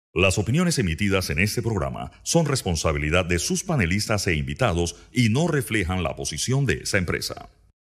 Las opiniones emitidas en este programa son responsabilidad de sus panelistas e invitados y no reflejan la posición de esa empresa.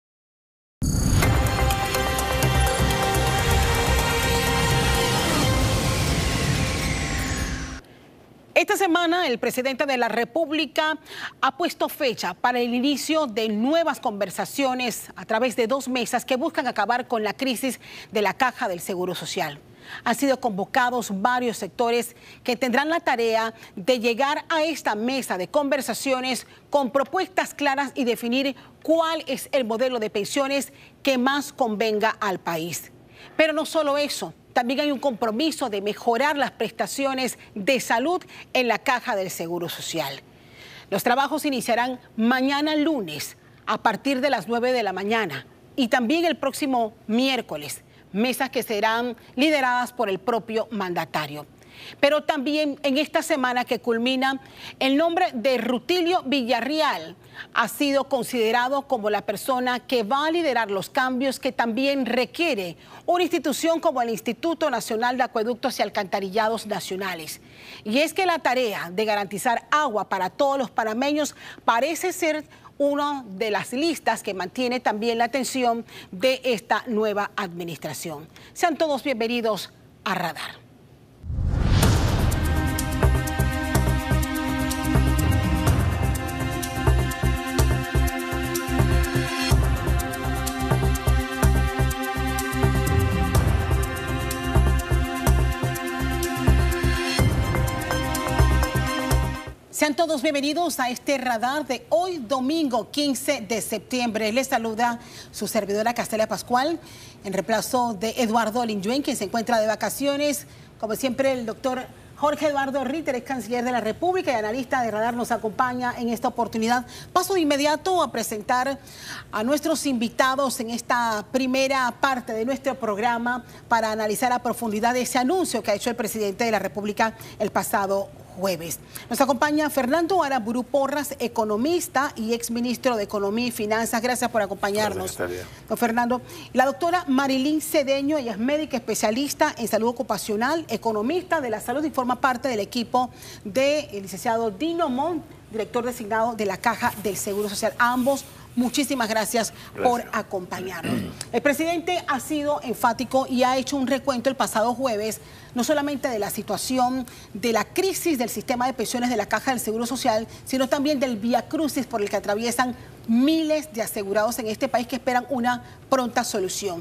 Esta semana el presidente de la República ha puesto fecha para el inicio de nuevas conversaciones a través de 2 mesas que buscan acabar con la crisis de la Caja del Seguro Social. Han sido convocados varios sectores que tendrán la tarea de llegar a esta mesa de conversaciones con propuestas claras y definir cuál es el modelo de pensiones que más convenga al país. Pero no solo eso, también hay un compromiso de mejorar las prestaciones de salud en la Caja del Seguro Social. Los trabajos iniciarán mañana lunes a partir de las 9 de la mañana y también el próximo miércoles. Mesas que serán lideradas por el propio mandatario. Pero también en esta semana que culmina, el nombre de Rutilio Villarreal ha sido considerado como la persona que va a liderar los cambios que también requiere una institución como el Instituto Nacional de Acueductos y Alcantarillados Nacionales. Y es que la tarea de garantizar agua para todos los panameños parece ser una de las listas que mantiene también la atención de esta nueva administración. Sean todos bienvenidos a Radar. Sean todos bienvenidos a este radar de hoy, domingo 15 de septiembre. Les saluda su servidora Castelia Pascual, en reemplazo de Eduardo Linjuen, quien se encuentra de vacaciones. Como siempre, el doctor Jorge Eduardo Ritter, ex canciller de la República y analista de Radar, nos acompaña en esta oportunidad. Paso de inmediato a presentar a nuestros invitados en esta primera parte de nuestro programa para analizar a profundidad ese anuncio que ha hecho el presidente de la República el pasado jueves. Nos acompaña Fernando Aramburu Porras, economista y exministro de Economía y Finanzas. Gracias por acompañarnos, don Fernando. La doctora Marilyn Cedeño, ella es médica especialista en salud ocupacional, economista de la salud y forma parte del equipo del licenciado Dino Montt, director designado de la Caja del Seguro Social. A ambos, muchísimas gracias por acompañarnos. El presidente ha sido enfático y ha hecho un recuento el pasado jueves, no solamente de la situación de la crisis del sistema de pensiones de la Caja del Seguro Social, sino también del viacrucis por el que atraviesan miles de asegurados en este país que esperan una pronta solución.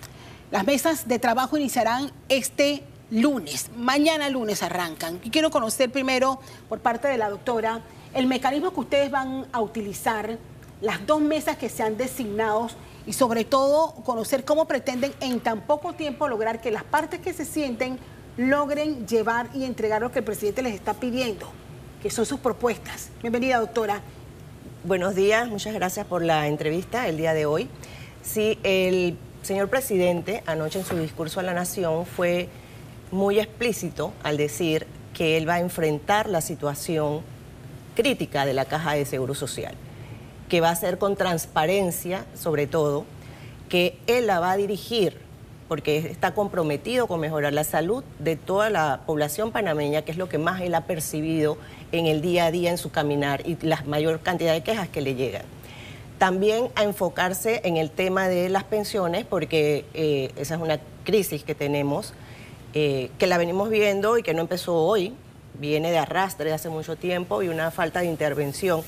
Las mesas de trabajo iniciarán este lunes, mañana lunes arrancan. Y quiero conocer primero, por parte de la doctora, el mecanismo que ustedes van a utilizar, las 2 mesas que se han designado y sobre todo conocer cómo pretenden en tan poco tiempo lograr que las partes que se sienten logren llevar y entregar lo que el presidente les está pidiendo, que son sus propuestas. Bienvenida, doctora. Buenos días, muchas gracias por la entrevista el día de hoy. Sí, el señor presidente anoche en su discurso a la Nación fue muy explícito al decir que él va a enfrentar la situación crítica de la Caja de Seguro Social, que va a ser con transparencia, sobre todo, que él la va a dirigir, porque está comprometido con mejorar la salud de toda la población panameña, que es lo que más él ha percibido en el día a día en su caminar y la mayor cantidad de quejas que le llegan. También a enfocarse en el tema de las pensiones, porque esa es una crisis que tenemos, que la venimos viendo y que no empezó hoy, viene de arrastre de hace mucho tiempo y una falta de intervención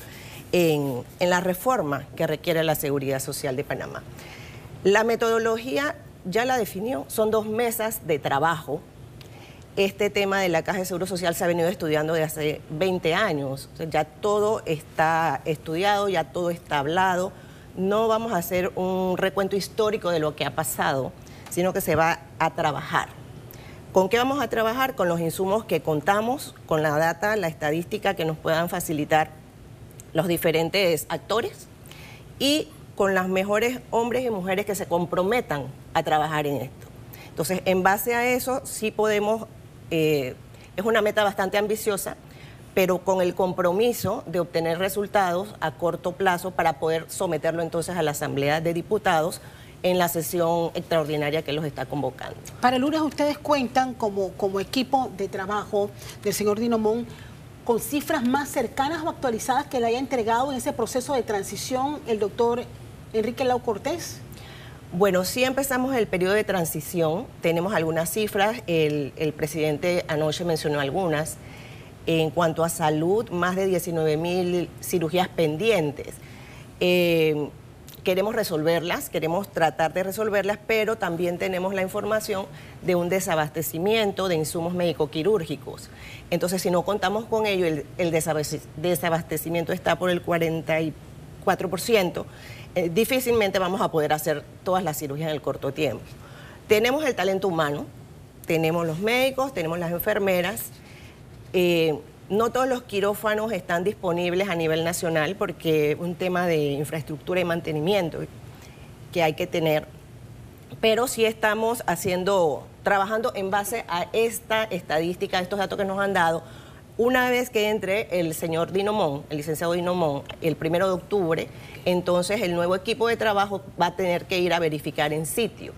en la reforma que requiere la seguridad social de Panamá. La metodología ya la definió, son 2 mesas de trabajo. Este tema de la Caja de Seguro Social se ha venido estudiando desde hace 20 años, o sea, ya todo está estudiado, ya todo está hablado. No vamos a hacer un recuento histórico de lo que ha pasado, sino que se va a trabajar. ¿Con qué vamos a trabajar? Con los insumos que contamos, con la data, la estadística que nos puedan facilitar los diferentes actores y con las mejores hombres y mujeres que se comprometan a trabajar en esto. Entonces, en base a eso, sí podemos, es una meta bastante ambiciosa, pero con el compromiso de obtener resultados a corto plazo para poder someterlo entonces a la Asamblea de Diputados en la sesión extraordinaria que los está convocando. Para el lunes ustedes cuentan como equipo de trabajo del señor Dinomón con cifras más cercanas o actualizadas que le haya entregado en ese proceso de transición el doctor Enrique Lau Cortés. Bueno, sí empezamos el periodo de transición, tenemos algunas cifras, el presidente anoche mencionó algunas. En cuanto a salud, más de 19.000 cirugías pendientes. Queremos resolverlas, queremos tratar de resolverlas, pero también tenemos la información de un desabastecimiento de insumos médico-quirúrgicos. Entonces, si no contamos con ello, el desabastecimiento está por el 44%. Difícilmente vamos a poder hacer todas las cirugías en el corto tiempo. Tenemos el talento humano, tenemos los médicos, tenemos las enfermeras. No todos los quirófanos están disponibles a nivel nacional porque es un tema de infraestructura y mantenimiento que hay que tener, pero sí estamos trabajando en base a esta estadística, estos datos que nos han dado. Una vez que entre el señor Dinomón, el licenciado Dinomón, el 1 de octubre, entonces el nuevo equipo de trabajo va a tener que ir a verificar en sitio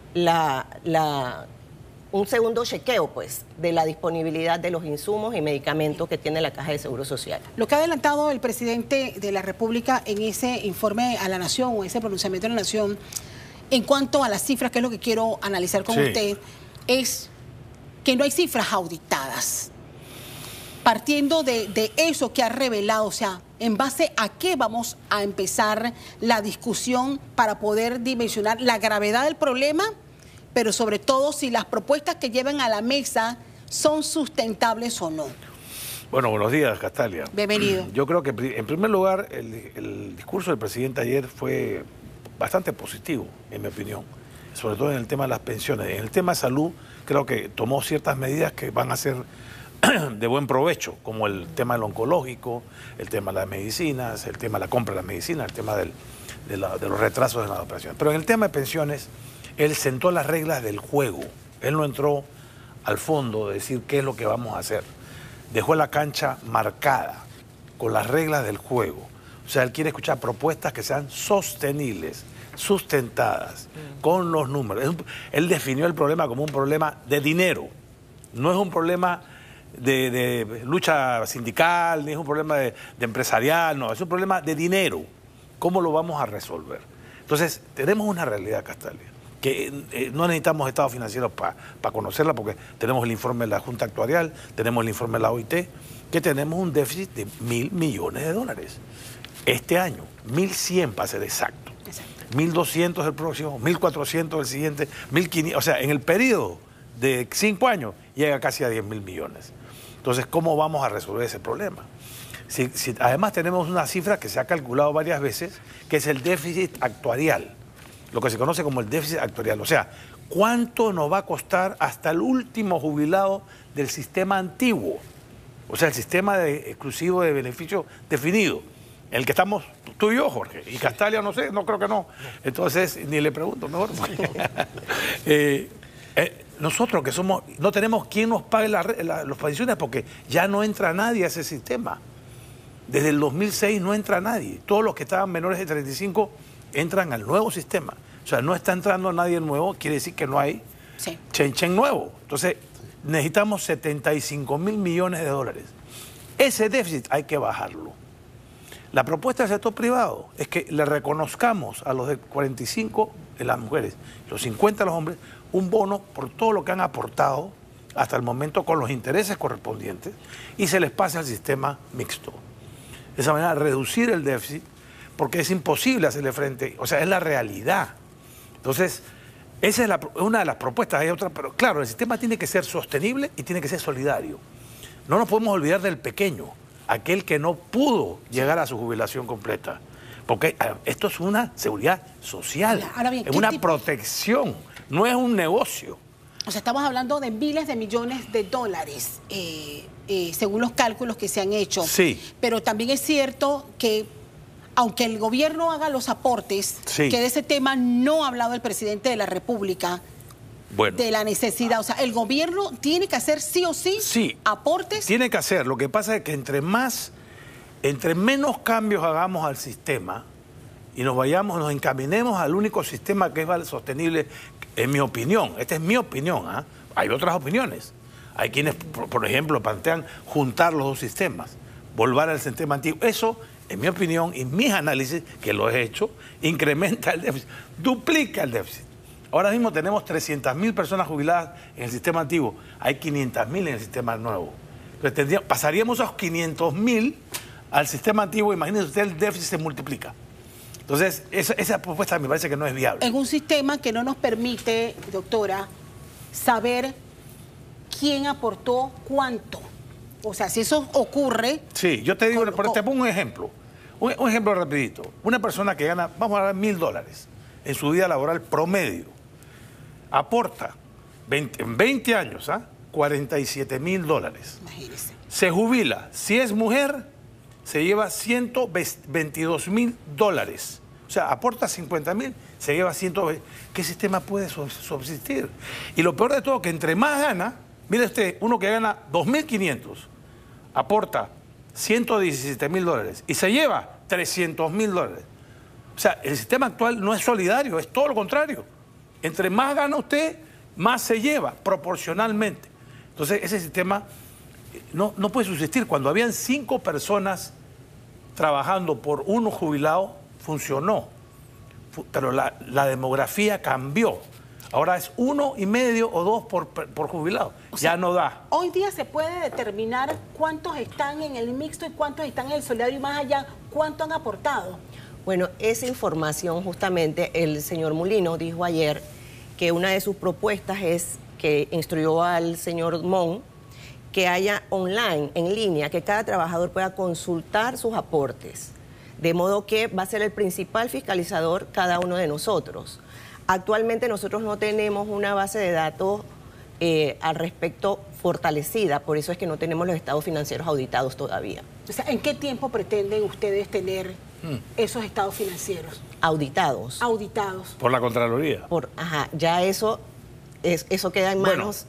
un segundo chequeo, pues, de la disponibilidad de los insumos y medicamentos que tiene la Caja de Seguro Social. Lo que ha adelantado el presidente de la República en ese informe a la Nación o ese pronunciamiento de la Nación, en cuanto a las cifras, que es lo que quiero analizar con usted, es que no hay cifras auditadas. Partiendo de eso que ha revelado, o sea, ¿en base a qué vamos a empezar la discusión para poder dimensionar la gravedad del problema? Pero sobre todo si las propuestas que llevan a la mesa son sustentables o no. Bueno, buenos días, Castalia. Bienvenido. Yo creo que, en primer lugar, el discurso del presidente ayer fue bastante positivo, en mi opinión, sobre todo en el tema de las pensiones. En el tema de salud, creo que tomó ciertas medidas que van a ser de buen provecho, como el tema del oncológico, el tema de las medicinas, el tema de la compra de las medicinas, el tema de los retrasos en las operaciones. Pero en el tema de pensiones, él sentó las reglas del juego. Él no entró al fondo de decir qué es lo que vamos a hacer. Dejó la cancha marcada con las reglas del juego. O sea, él quiere escuchar propuestas que sean sostenibles, sustentadas, con los números. Él definió el problema como un problema de dinero. No es un problema de lucha sindical, ni es un problema de empresarial, no, es un problema de dinero. ¿Cómo lo vamos a resolver? Entonces, tenemos una realidad, Castalia, que no necesitamos estados financieros para conocerla, porque tenemos el informe de la Junta Actuarial, tenemos el informe de la OIT, que tenemos un déficit de $1.000 millones. Este año, 1.100 para ser exacto. 1.200 el próximo, 1.400 el siguiente, 1.500, o sea, en el periodo de 5 años llega casi a 10.000 millones. Entonces, ¿cómo vamos a resolver ese problema? Si además tenemos una cifra que se ha calculado varias veces, que es el déficit actuarial, lo que se conoce como el déficit actuarial. O sea, ¿cuánto nos va a costar hasta el último jubilado del sistema antiguo? O sea, el sistema exclusivo de beneficio definido, en el que estamos tú y yo, Jorge, y Castalia no sé, no creo que no. Entonces, ni le pregunto, mejor. Nosotros que somos, no tenemos quien nos pague las pensiones porque ya no entra nadie a ese sistema. Desde el 2006 no entra nadie. Todos los que estaban menores de 35 entran al nuevo sistema. O sea, no está entrando nadie nuevo, quiere decir que no hay chen nuevo. Entonces, necesitamos $75.000 millones. Ese déficit hay que bajarlo. La propuesta del sector privado es que le reconozcamos a los de 45, las mujeres, los 50 los hombres, un bono por todo lo que han aportado hasta el momento con los intereses correspondientes y se les pase al sistema mixto. De esa manera, reducir el déficit, porque es imposible hacerle frente, o sea, es la realidad. Entonces, esa es una de las propuestas, hay otra, pero claro, el sistema tiene que ser sostenible y tiene que ser solidario. No nos podemos olvidar del pequeño, aquel que no pudo llegar a su jubilación completa, porque esto es una seguridad social, ahora bien, es una protección, no es un negocio. O sea, estamos hablando de miles de millones de dólares, según los cálculos que se han hecho. Sí. Pero también es cierto que, aunque el gobierno haga los aportes, que de ese tema no ha hablado el presidente de la República, de la necesidad. O sea, el gobierno tiene que hacer sí o sí aportes. Tiene que hacer. Lo que pasa es que entre menos cambios hagamos al sistema, y nos encaminemos al único sistema que es sostenible, en mi opinión. Esta es mi opinión, ¿ah? Hay otras opiniones. Hay quienes, por ejemplo, plantean juntar los dos sistemas, volver al sistema antiguo. Eso, en mi opinión y mis análisis, que lo he hecho, incrementa el déficit, duplica el déficit. Ahora mismo tenemos 300.000 personas jubiladas en el sistema antiguo, hay 500.000 en el sistema nuevo. Entonces pasaríamos a los 500.000 al sistema antiguo, imagínese usted, el déficit se multiplica. Entonces, esa propuesta me parece que no es viable. En un sistema que no nos permite, doctora, saber quién aportó cuánto. O sea, si eso ocurre... Sí, yo te digo, te pongo un ejemplo. Un ejemplo rapidito. Una persona que gana, vamos a dar $1.000 en su vida laboral promedio, aporta en 20 años, $47.000. Imagínese. Se jubila. Si es mujer, se lleva $122.000. O sea, aporta 50.000, se lleva 120. ¿Qué sistema puede subsistir? Y lo peor de todo, que entre más gana, mire usted, uno que gana 2.500, aporta $117.000 y se lleva $300.000. O sea, el sistema actual no es solidario, es todo lo contrario. Entre más gana usted, más se lleva proporcionalmente. Entonces, ese sistema no puede subsistir. Cuando habían 5 personas trabajando por uno jubilado, funcionó. Pero la demografía cambió. Ahora es 1,5 o 2 por jubilado. O sea, ya no da. Hoy día se puede determinar cuántos están en el mixto y cuántos están en el solidario y más allá, cuánto han aportado. Bueno, esa información justamente el señor Mulino dijo ayer que una de sus propuestas es que instruyó al señor Mon que haya online, en línea, que cada trabajador pueda consultar sus aportes, de modo que va a ser el principal fiscalizador cada uno de nosotros. Actualmente nosotros no tenemos una base de datos al respecto fortalecida, por eso es que no tenemos los estados financieros auditados todavía. O sea, ¿en qué tiempo pretenden ustedes tener esos estados financieros? Auditados. Auditados. Por la Contraloría. Ya eso queda en manos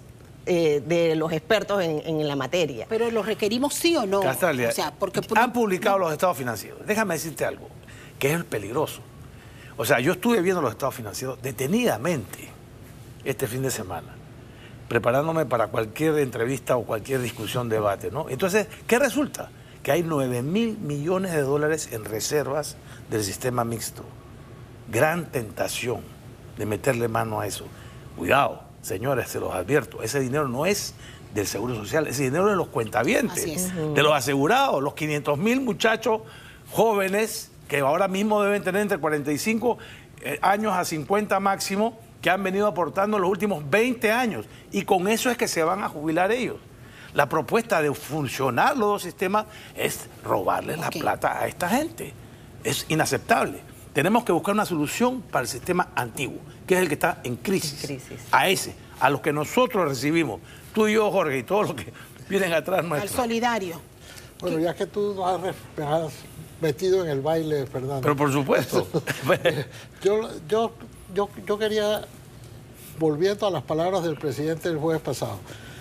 de los expertos en la materia. Pero ¿los requerimos sí o no? Castalia, o sea, porque han publicado los estados financieros. Déjame decirte algo, que es el peligroso. O sea, yo estuve viendo los estados financieros detenidamente este fin de semana, preparándome para cualquier entrevista o cualquier discusión, debate, ¿no? Entonces, ¿qué resulta? Que hay $9.000 millones en reservas del sistema mixto. Gran tentación de meterle mano a eso. Cuidado, señores, se los advierto, ese dinero no es del Seguro Social, ese dinero es de los cuentavientes, de los asegurados, los 500.000 muchachos jóvenes que ahora mismo deben tener entre 45 años a 50 máximo, que han venido aportando en los últimos 20 años. Y con eso es que se van a jubilar ellos. La propuesta de funcionar los dos sistemas es robarles la plata a esta gente. Es inaceptable. Tenemos que buscar una solución para el sistema antiguo, que es el que está en crisis. A los que nosotros recibimos, tú y yo, Jorge, y todos los que vienen atrás nuestro. Al solidario. Bueno, ya que tú has metido en el baile, Fernando. Pero por supuesto. yo quería, volviendo a las palabras del presidente del jueves pasado,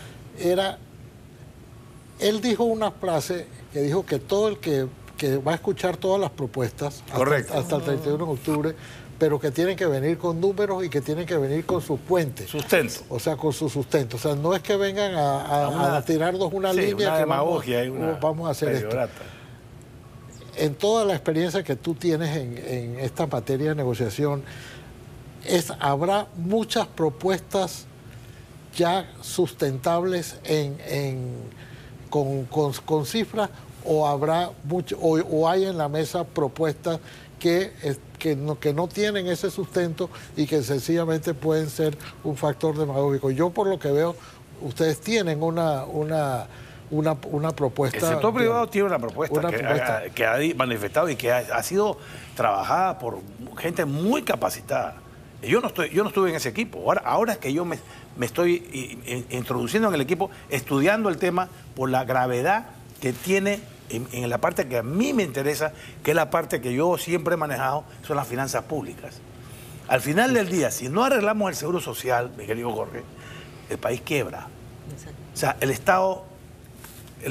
él dijo una frase que dijo que todo el que va a escuchar todas las propuestas hasta el 31 de octubre, pero que tienen que venir con números y que tienen que venir con sus puentes. Sustento. O sea, con su sustento. O sea, no es que vengan a tirarnos una línea una que demagogia vamos a hacer esto. En toda la experiencia que tú tienes en esta materia de negociación, habrá muchas propuestas ya sustentables con cifras, o habrá o hay en la mesa propuestas que no tienen ese sustento y que sencillamente pueden ser un factor demagógico. Yo, por lo que veo, ustedes tienen una propuesta. El sector privado tiene una propuesta que ha manifestado y que ha sido trabajada por gente muy capacitada. Yo no estuve en ese equipo. Ahora es que yo me estoy introduciendo en el equipo, estudiando el tema por la gravedad que tiene en la parte que a mí me interesa, que es la parte que yo siempre he manejado, son las finanzas públicas. Al final del día, si no arreglamos el seguro social, mi querido Jorge, el país quiebra. Exacto. O sea, el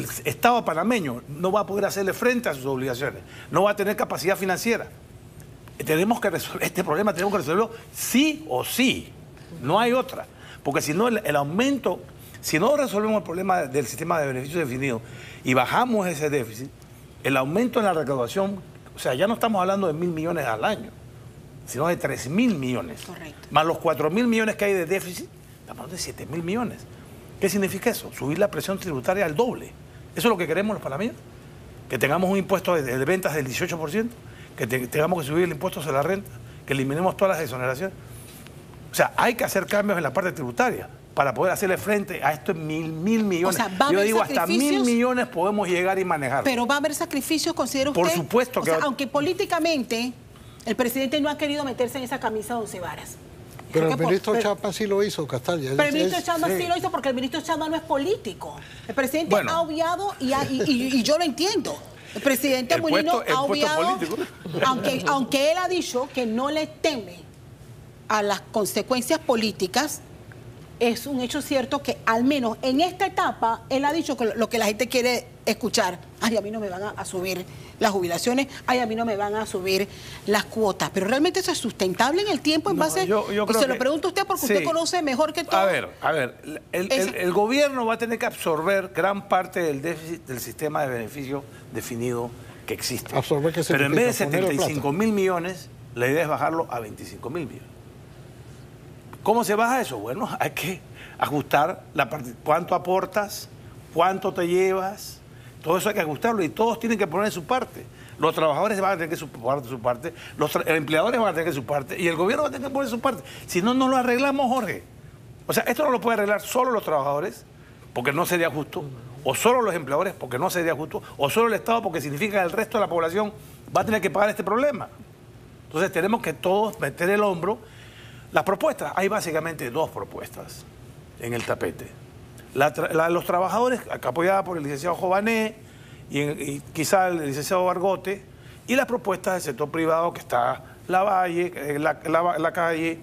Estado panameño no va a poder hacerle frente a sus obligaciones, no va a tener capacidad financiera. tenemos que resolver este problema, tenemos que resolverlo sí o sí. No hay otra. Porque si no, el aumento, si no resolvemos el problema del sistema de beneficios definidos y bajamos ese déficit, el aumento en la recaudación, o sea, ya no estamos hablando de 1.000 millones al año, sino de 3.000 millones. Correcto. Más los 4.000 millones que hay de déficit, estamos hablando de 7.000 millones. ¿Qué significa eso? Subir la presión tributaria al doble. ¿Eso es lo que queremos los panameños? Que tengamos un impuesto de ventas del 18%, que tengamos que subir el impuesto sobre la renta, que eliminemos todas las exoneraciones. O sea, hay que hacer cambios en la parte tributaria para poder hacerle frente a estos 1.000 millones. O sea, ¿va a Yo haber digo, hasta 1.000 millones podemos llegar y manejar. Pero va a haber sacrificios, ¿considera usted? Por supuesto que o sea, aunque políticamente el presidente no ha querido meterse en esa camisa de 11 varas. Pero el ministro Chapman sí lo hizo, Castalia. Pero el ministro Chapman sí lo hizo porque el ministro Chapman no es político. El presidente ha obviado y yo lo entiendo. El presidente Mulino ha obviado, aunque él ha dicho que no le teme a las consecuencias políticas, es un hecho cierto que al menos en esta etapa él ha dicho que lo que la gente quiere escuchar. Ay, a mí no me van a subir las jubilaciones, ay, a mí no me van a subir las cuotas. Pero realmente eso es sustentable en el tiempo en base... y se lo pregunto a usted porque usted conoce mejor que todo. A ver, el gobierno va a tener que absorber gran parte del déficit del sistema de beneficio definido que existe. Absorber, ¿qué significa? Pero en vez de 75.000 millones, la idea es bajarlo a 25.000 millones. ¿Cómo se baja eso? Bueno, hay que ajustar la parte, cuánto aportas, cuánto te llevas, todo eso hay que ajustarlo y todos tienen que poner su parte. Los trabajadores van a tener que poner su parte, los empleadores van a tener que su parte y el gobierno va a tener que poner su parte. Si no, no lo arreglamos, Jorge. O sea, esto no lo puede arreglar solo los trabajadores, porque no sería justo, o solo los empleadores, porque no sería justo, o solo el Estado, porque significa que el resto de la población va a tener que pagar este problema. Entonces tenemos que todos meter el hombro. Las propuestas, hay básicamente dos propuestas en el tapete. Los trabajadores, acá apoyada por el licenciado Jované y quizá el licenciado Bargote, y las propuestas del sector privado que está Lavalle, la calle,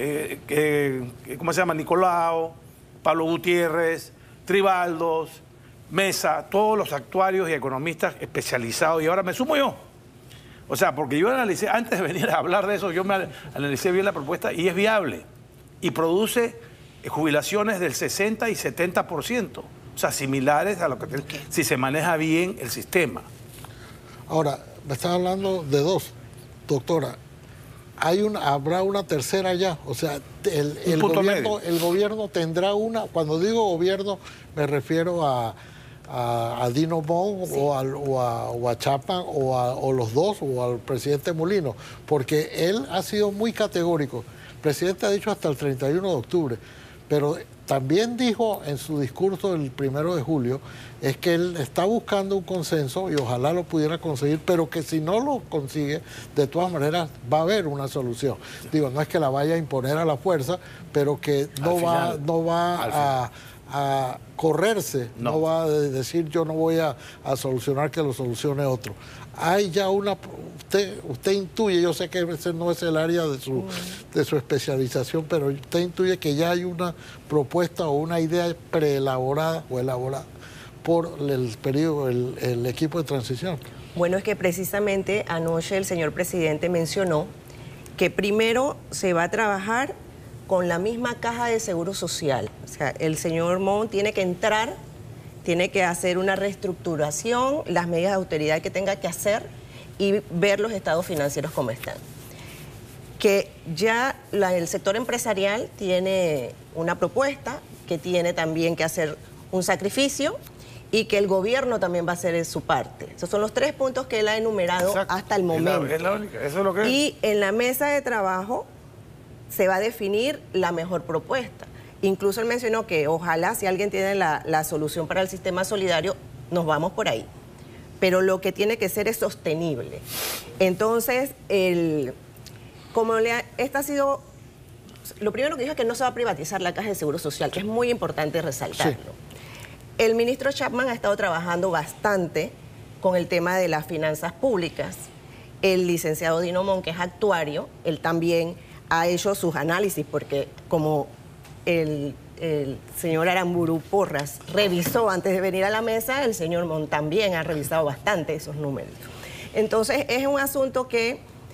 ¿cómo se llama? Nicolao, Pablo Gutiérrez, Tribaldos, Mesa, todos los actuarios y economistas especializados, y ahora me sumo yo. O sea, porque yo analicé, antes de venir a hablar de eso, yo me analicé bien la propuesta y es viable. Y produce jubilaciones del 60 y 70%. O sea, similares a lo que si se maneja bien el sistema. Ahora, me están hablando de dos, doctora. ¿Habrá una tercera ya? O sea, el gobierno tendrá una. Cuando digo gobierno, me refiero a Dino Mon, sí, o a Chapman o los dos, o al presidente Mulino, porque él ha sido muy categórico. El presidente ha dicho hasta el 31 de octubre, pero también dijo en su discurso el 1 de julio, es que él está buscando un consenso y ojalá lo pudiera conseguir, pero que si no lo consigue, de todas maneras va a haber una solución. Digo, no es que la vaya a imponer a la fuerza, pero que no va a correrse, no va a decir yo no voy a solucionar, que lo solucione otro. Hay ya una, usted intuye, yo sé que ese no es el área de su especialización, pero usted intuye que ya hay una propuesta o una idea preelaborada o elaborada por el equipo de transición. Bueno, es que precisamente anoche el señor presidente mencionó que primero se va a trabajar con la misma caja de seguro social. O sea, el señor Mon tiene que entrar, tiene que hacer una reestructuración, las medidas de autoridad que tenga que hacer y ver los estados financieros como están. Que ya el sector empresarial tiene una propuesta, que tiene también que hacer un sacrificio y que el gobierno también va a hacer su parte. Esos son los 3 puntos que él ha enumerado. Exacto. Hasta el momento. Es la única, eso es lo que es. Y en la mesa de trabajo se va a definir la mejor propuesta. Incluso él mencionó que ojalá si alguien tiene la solución para el sistema solidario, nos vamos por ahí. Pero lo que tiene que ser es sostenible. Entonces, esta ha sido... Lo primero que dijo es que no se va a privatizar la Caja de Seguro Social, que es muy importante resaltarlo. Sí. El ministro Chapman ha estado trabajando bastante con el tema de las finanzas públicas. El licenciado Dino Mon, que es actuario, él también ha hecho sus análisis, porque como el señor Aramburu Porras revisó antes de venir a la mesa, el señor Mon también ha revisado bastante esos números. Entonces, es un asunto que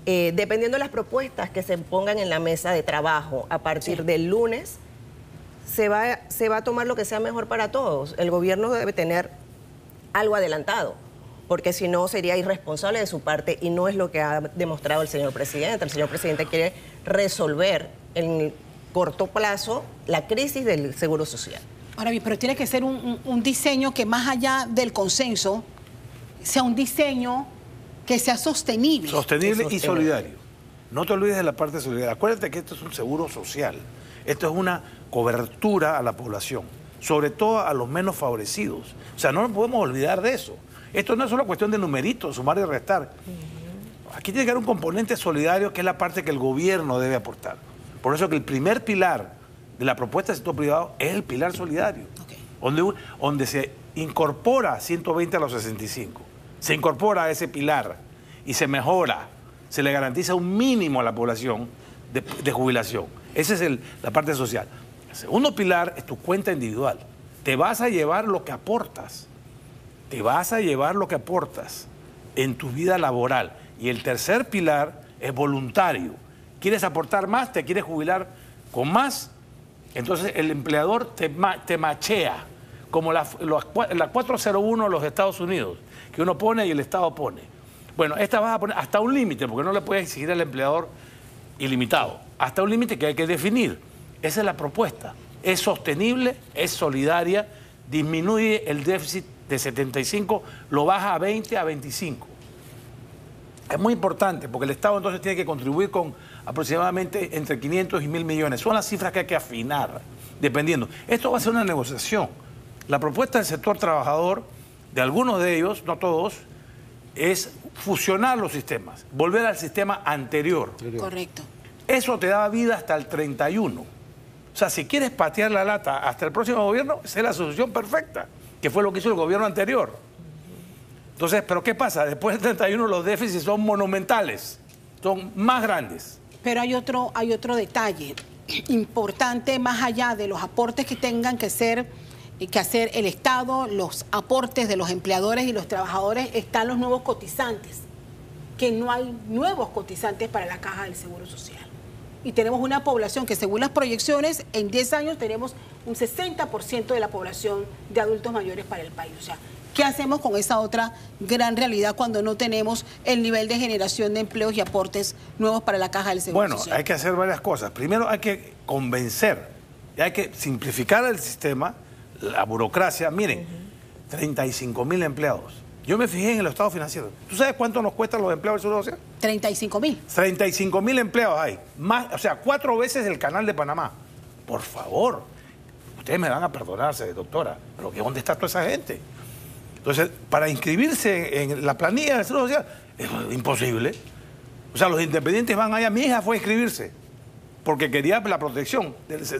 dependiendo de las propuestas que se pongan en la mesa de trabajo a partir del lunes, se va a tomar lo que sea mejor para todos. El gobierno debe tener algo adelantado, porque si no sería irresponsable de su parte y no es lo que ha demostrado el señor presidente. El señor presidente quiere resolver en corto plazo la crisis del Seguro Social. Ahora bien, pero tiene que ser un diseño que más allá del consenso sea un diseño que sea sostenible. Sostenible y solidario. No te olvides de la parte solidaria. Acuérdate que esto es un seguro social. Esto es una cobertura a la población, sobre todo a los menos favorecidos. O sea, no nos podemos olvidar de eso. Esto no es solo cuestión de numeritos, sumar y restar. Aquí tiene que haber un componente solidario que es la parte que el gobierno debe aportar. Por eso que el primer pilar de la propuesta del sector privado es el pilar solidario, donde se incorpora 120 a los 65. Se incorpora a ese pilar y se mejora, se le garantiza un mínimo a la población de jubilación. Esa es la parte social. El segundo pilar es tu cuenta individual. Te vas a llevar lo que aportas. Te vas a llevar lo que aportas en tu vida laboral. Y el tercer pilar es voluntario. ¿Quieres aportar más? ¿Te quieres jubilar con más? Entonces el empleador te machea, como la 401 de los Estados Unidos, que uno pone y el Estado pone. Bueno, esta vas a poner hasta un límite, porque no le puedes exigir al empleador ilimitado. Hasta un límite que hay que definir. Esa es la propuesta. Es sostenible, es solidaria, disminuye el déficit de 75, lo baja a 20, a 25. Es muy importante, porque el Estado entonces tiene que contribuir con aproximadamente entre 500 y 1.000 millones. Son las cifras que hay que afinar, dependiendo. Esto va a ser una negociación. La propuesta del sector trabajador, de algunos de ellos, no todos, es fusionar los sistemas, volver al sistema anterior. Correcto. Eso te da vida hasta el 31. O sea, si quieres patear la lata hasta el próximo gobierno, esa es la solución perfecta, que fue lo que hizo el gobierno anterior. Entonces, ¿pero qué pasa? Después del 31 los déficits son monumentales, son más grandes. Pero hay otro detalle importante, más allá de los aportes que tengan que hacer el Estado, los aportes de los empleadores y los trabajadores, están los nuevos cotizantes, que no hay nuevos cotizantes para la Caja del Seguro Social. Y tenemos una población que, según las proyecciones, en 10 años tenemos un 60% de la población de adultos mayores para el país. O sea, ¿qué hacemos con esa otra gran realidad cuando no tenemos el nivel de generación de empleos y aportes nuevos para la Caja del Seguro Social? Bueno, hay que hacer varias cosas. Primero hay que convencer, y hay que simplificar el sistema, la burocracia. Miren, 35.000 empleados. Yo me fijé en el estado financiero. ¿Tú sabes cuánto nos cuestan los empleados del Seguro Social? 35.000. 35.000 empleados hay. Más, o sea, 4 veces el Canal de Panamá. Por favor, ustedes me van a perdonarse, doctora, pero ¿dónde está toda esa gente? Entonces, para inscribirse en la planilla del Seguro Social, es imposible. O sea, los independientes van allá. Mi hija fue a inscribirse porque quería la protección.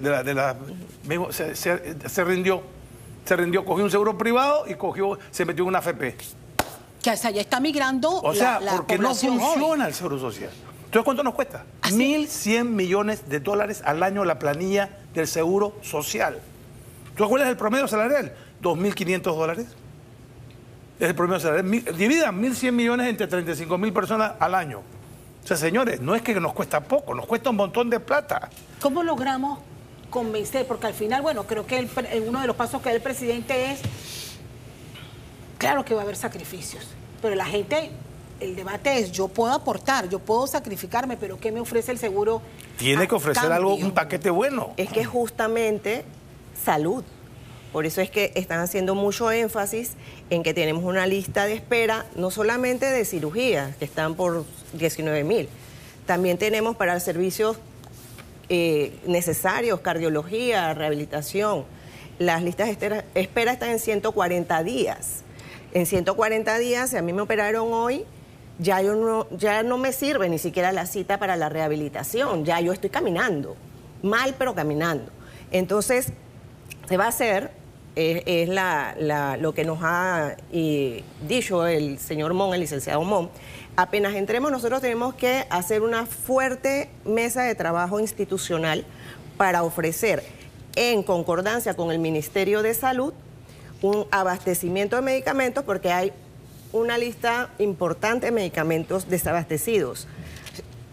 Se rindió, cogió un seguro privado y se metió en una AFP. Que hacia allá está migrando la porque no población funciona joven. el Seguro Social. Entonces, ¿cuánto nos cuesta? Así 1.100 millones de dólares al año la planilla del Seguro Social. ¿Tú cuál es el promedio salarial? 2.500 dólares. Es el promedio salarial. Dividan 1.100 millones entre 35.000 personas al año. O sea, señores, no es que nos cuesta poco, nos cuesta un montón de plata. ¿Cómo logramos convencer? Porque al final, bueno, creo que uno de los pasos que da el presidente es, claro que va a haber sacrificios, pero la gente, el debate es, yo puedo aportar, yo puedo sacrificarme, pero ¿qué me ofrece el seguro? Tiene que ofrecer algo, un paquete bueno. Es que justamente salud. Por eso es que están haciendo mucho énfasis en que tenemos una lista de espera, no solamente de cirugías, que están por 19.000, también tenemos para servicios necesarios, cardiología, rehabilitación. Las listas de espera están en 140 días. En 140 días, si a mí me operaron hoy, ya no me sirve ni siquiera la cita para la rehabilitación, ya yo estoy caminando, mal pero caminando. Entonces, se va a hacer, es lo que nos ha dicho el señor Mon, el licenciado Mon. Apenas entremos, nosotros tenemos que hacer una fuerte mesa de trabajo institucional para ofrecer, en concordancia con el Ministerio de Salud, un abastecimiento de medicamentos, porque hay una lista importante de medicamentos desabastecidos.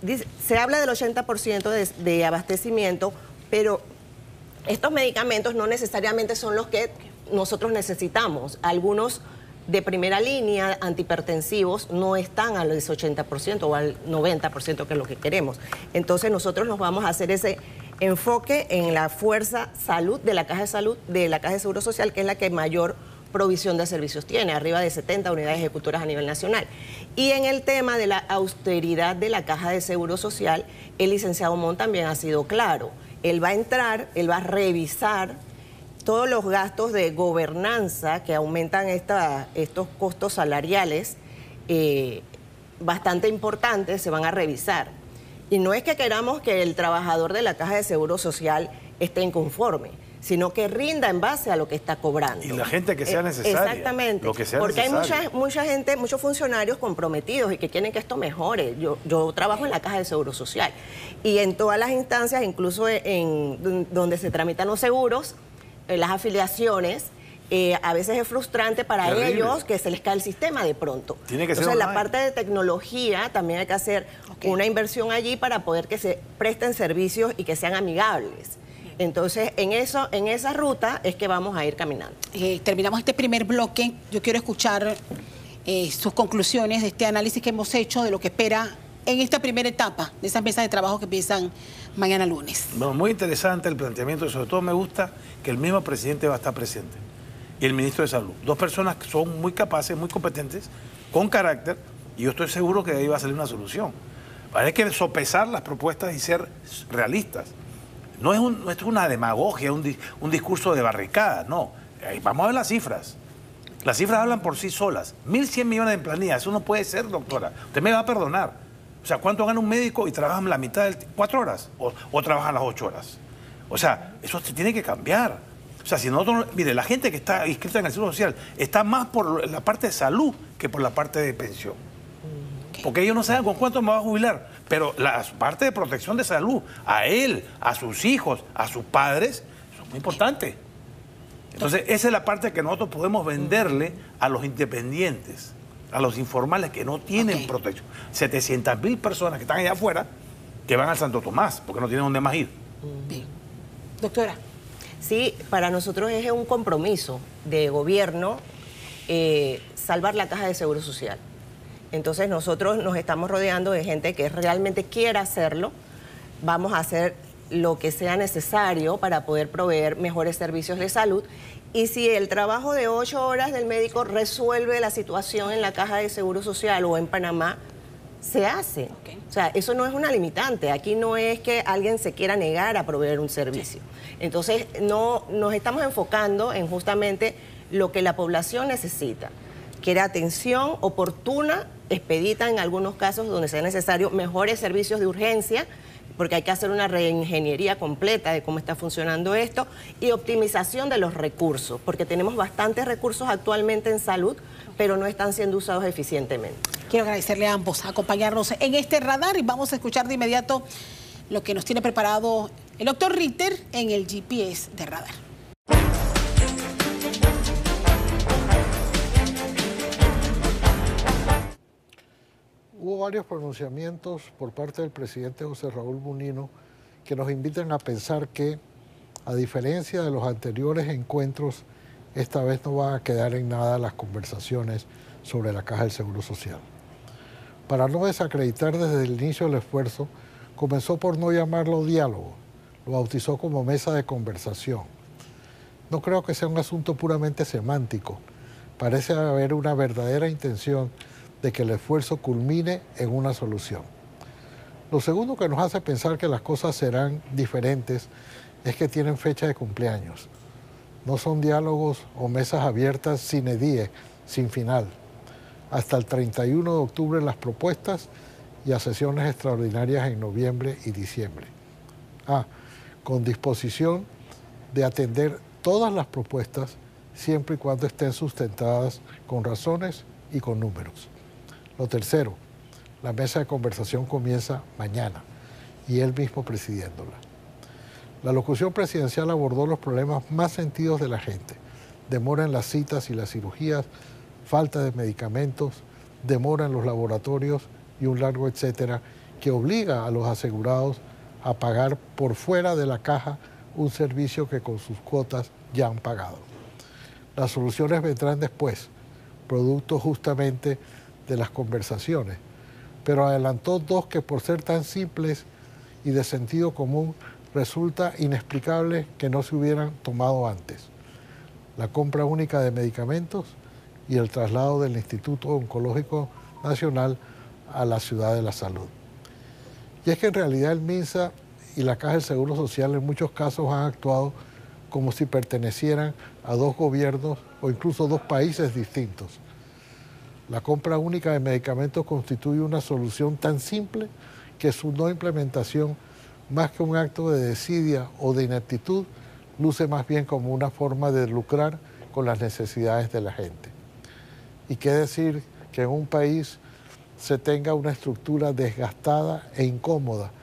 se habla del 80% de abastecimiento, pero estos medicamentos no necesariamente son los que nosotros necesitamos. Algunos de primera línea, antihipertensivos, no están al 80% o al 90%, que es lo que queremos. Entonces nosotros nos vamos a hacer ese enfoque en la fuerza salud de la Caja de Salud, de la Caja de Seguro Social, que es la que mayor provisión de servicios tiene, arriba de 70 unidades ejecutoras a nivel nacional. Y en el tema de la austeridad de la Caja de Seguro Social, el licenciado Mon también ha sido claro. Él va a entrar, él va a revisar todos los gastos de gobernanza que aumentan estos costos salariales bastante importantes, se van a revisar. Y no es que queramos que el trabajador de la Caja de Seguro Social esté inconforme, sino que rinda en base a lo que está cobrando. Y la gente que sea necesaria. Exactamente. Lo que sea porque necesario. hay mucha gente, muchos funcionarios comprometidos y que quieren que esto mejore. Yo trabajo en la Caja de Seguro Social y en todas las instancias, incluso en donde se tramitan los seguros, las afiliaciones, a veces es frustrante para ellos que se les cae el sistema de pronto. Tiene que ser Entonces, la online. parte de tecnología también hay que hacer una inversión allí para poder que se presten servicios y que sean amigables. Entonces, en esa ruta es que vamos a ir caminando. Terminamos este primer bloque. Yo quiero escuchar sus conclusiones de este análisis que hemos hecho de lo que espera en esta primera etapa de esas mesas de trabajo que empiezan mañana lunes. Bueno, muy interesante el planteamiento y sobre todo me gusta que el mismo presidente va a estar presente y el ministro de Salud. Dos personas que son muy capaces, muy competentes, con carácter, y yo estoy seguro que de ahí va a salir una solución. Hay que sopesar las propuestas y ser realistas. No es una demagogia, un discurso de barricada, no. Vamos a ver las cifras. Las cifras hablan por sí solas. 1.100 millones en planilla, eso no puede ser, doctora. Usted me va a perdonar. O sea, ¿cuánto gana un médico y trabaja la mitad del 4 horas? ¿O trabaja las 8 horas? O sea, eso se tiene que cambiar. O sea, si nosotros, mire, la gente que está inscrita en el Seguro Social está más por la parte de salud que por la parte de pensión. Porque ellos no saben con cuánto me va a jubilar. Pero la parte de protección de salud, a él, a sus hijos, a sus padres, eso es muy importante. Entonces, esa es la parte que nosotros podemos venderle a los independientes, a los informales que no tienen protección. 700.000 personas que están allá afuera que van al Santo Tomás porque no tienen dónde más ir. Bien. Doctora. Sí, para nosotros es un compromiso de gobierno salvar la Caja de Seguro Social. Entonces nosotros nos estamos rodeando de gente que realmente quiera hacerlo. Vamos a hacer lo que sea necesario para poder proveer mejores servicios de salud. Y si el trabajo de 8 horas del médico resuelve la situación en la Caja de Seguro Social o en Panamá, se hace. O sea, eso no es una limitante. Aquí no es que alguien se quiera negar a proveer un servicio. Entonces, no nos estamos enfocando en justamente lo que la población necesita. Quiere atención oportuna, expedita en algunos casos donde sea necesario, mejores servicios de urgencia, porque hay que hacer una reingeniería completa de cómo está funcionando esto, y optimización de los recursos, porque tenemos bastantes recursos actualmente en salud, pero no están siendo usados eficientemente. Quiero agradecerle a ambos acompañarnos en este radar y vamos a escuchar de inmediato lo que nos tiene preparado el doctor Ritter en el GPS de radar. Hubo varios pronunciamientos por parte del presidente José Raúl Mulino que nos invitan a pensar que, a diferencia de los anteriores encuentros, esta vez no van a quedar en nada las conversaciones sobre la Caja del Seguro Social. Para no desacreditar desde el inicio del esfuerzo, comenzó por no llamarlo diálogo, lo bautizó como mesa de conversación. No creo que sea un asunto puramente semántico, parece haber una verdadera intención de que el esfuerzo culmine en una solución. Lo segundo que nos hace pensar que las cosas serán diferentes es que tienen fecha de cumpleaños. No son diálogos o mesas abiertas sine die, sin final. Hasta el 31 de octubre las propuestas y a sesiones extraordinarias en noviembre y diciembre. Con disposición de atender todas las propuestas siempre y cuando estén sustentadas con razones y con números. Lo tercero, la mesa de conversación comienza mañana y él mismo presidiéndola. La locución presidencial abordó los problemas más sentidos de la gente. Demora en las citas y las cirugías, falta de medicamentos, demora en los laboratorios y un largo etcétera que obliga a los asegurados a pagar por fuera de la caja un servicio que con sus cuotas ya han pagado. Las soluciones vendrán después, producto justamente de las conversaciones, pero adelantó dos que por ser tan simples y de sentido común resulta inexplicable que no se hubieran tomado antes: la compra única de medicamentos y el traslado del Instituto Oncológico Nacional a la Ciudad de la Salud. Y es que en realidad el MINSA y la Caja del Seguro Social en muchos casos han actuado como si pertenecieran a dos gobiernos o incluso dos países distintos. La compra única de medicamentos constituye una solución tan simple que su no implementación, más que un acto de desidia o de ineptitud, luce más bien como una forma de lucrar con las necesidades de la gente. Y qué decir que en un país se tenga una estructura desgastada e incómoda,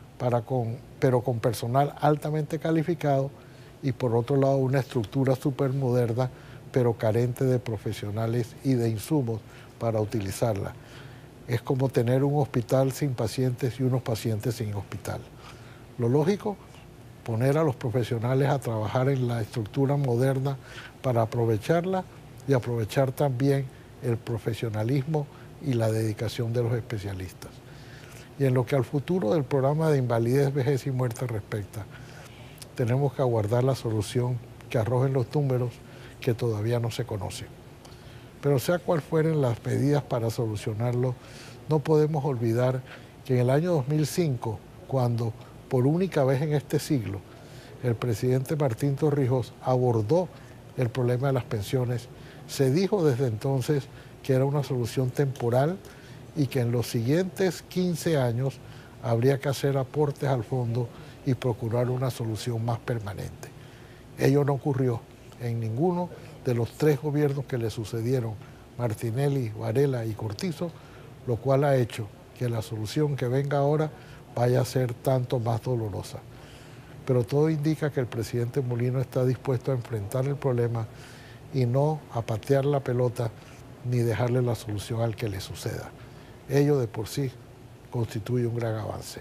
pero con personal altamente calificado, y por otro lado una estructura supermoderna, pero carente de profesionales y de insumos para utilizarla. Es como tener un hospital sin pacientes y unos pacientes sin hospital. Lo lógico, poner a los profesionales a trabajar en la estructura moderna para aprovecharla y aprovechar también el profesionalismo y la dedicación de los especialistas. Y en lo que al futuro del programa de invalidez, vejez y muerte respecta, tenemos que aguardar la solución que arrojen los números que todavía no se conocen. Pero sea cual fueren las medidas para solucionarlo, no podemos olvidar que en el año 2005, cuando por única vez en este siglo el presidente Martín Torrijos abordó el problema de las pensiones, se dijo desde entonces que era una solución temporal y que en los siguientes 15 años habría que hacer aportes al fondo y procurar una solución más permanente. Ello no ocurrió en ninguno de los tres gobiernos que le sucedieron, Martinelli, Varela y Cortizo, lo cual ha hecho que la solución que venga ahora vaya a ser tanto más dolorosa. Pero todo indica que el presidente Mulino está dispuesto a enfrentar el problema y no a patear la pelota ni dejarle la solución al que le suceda. Ello de por sí constituye un gran avance.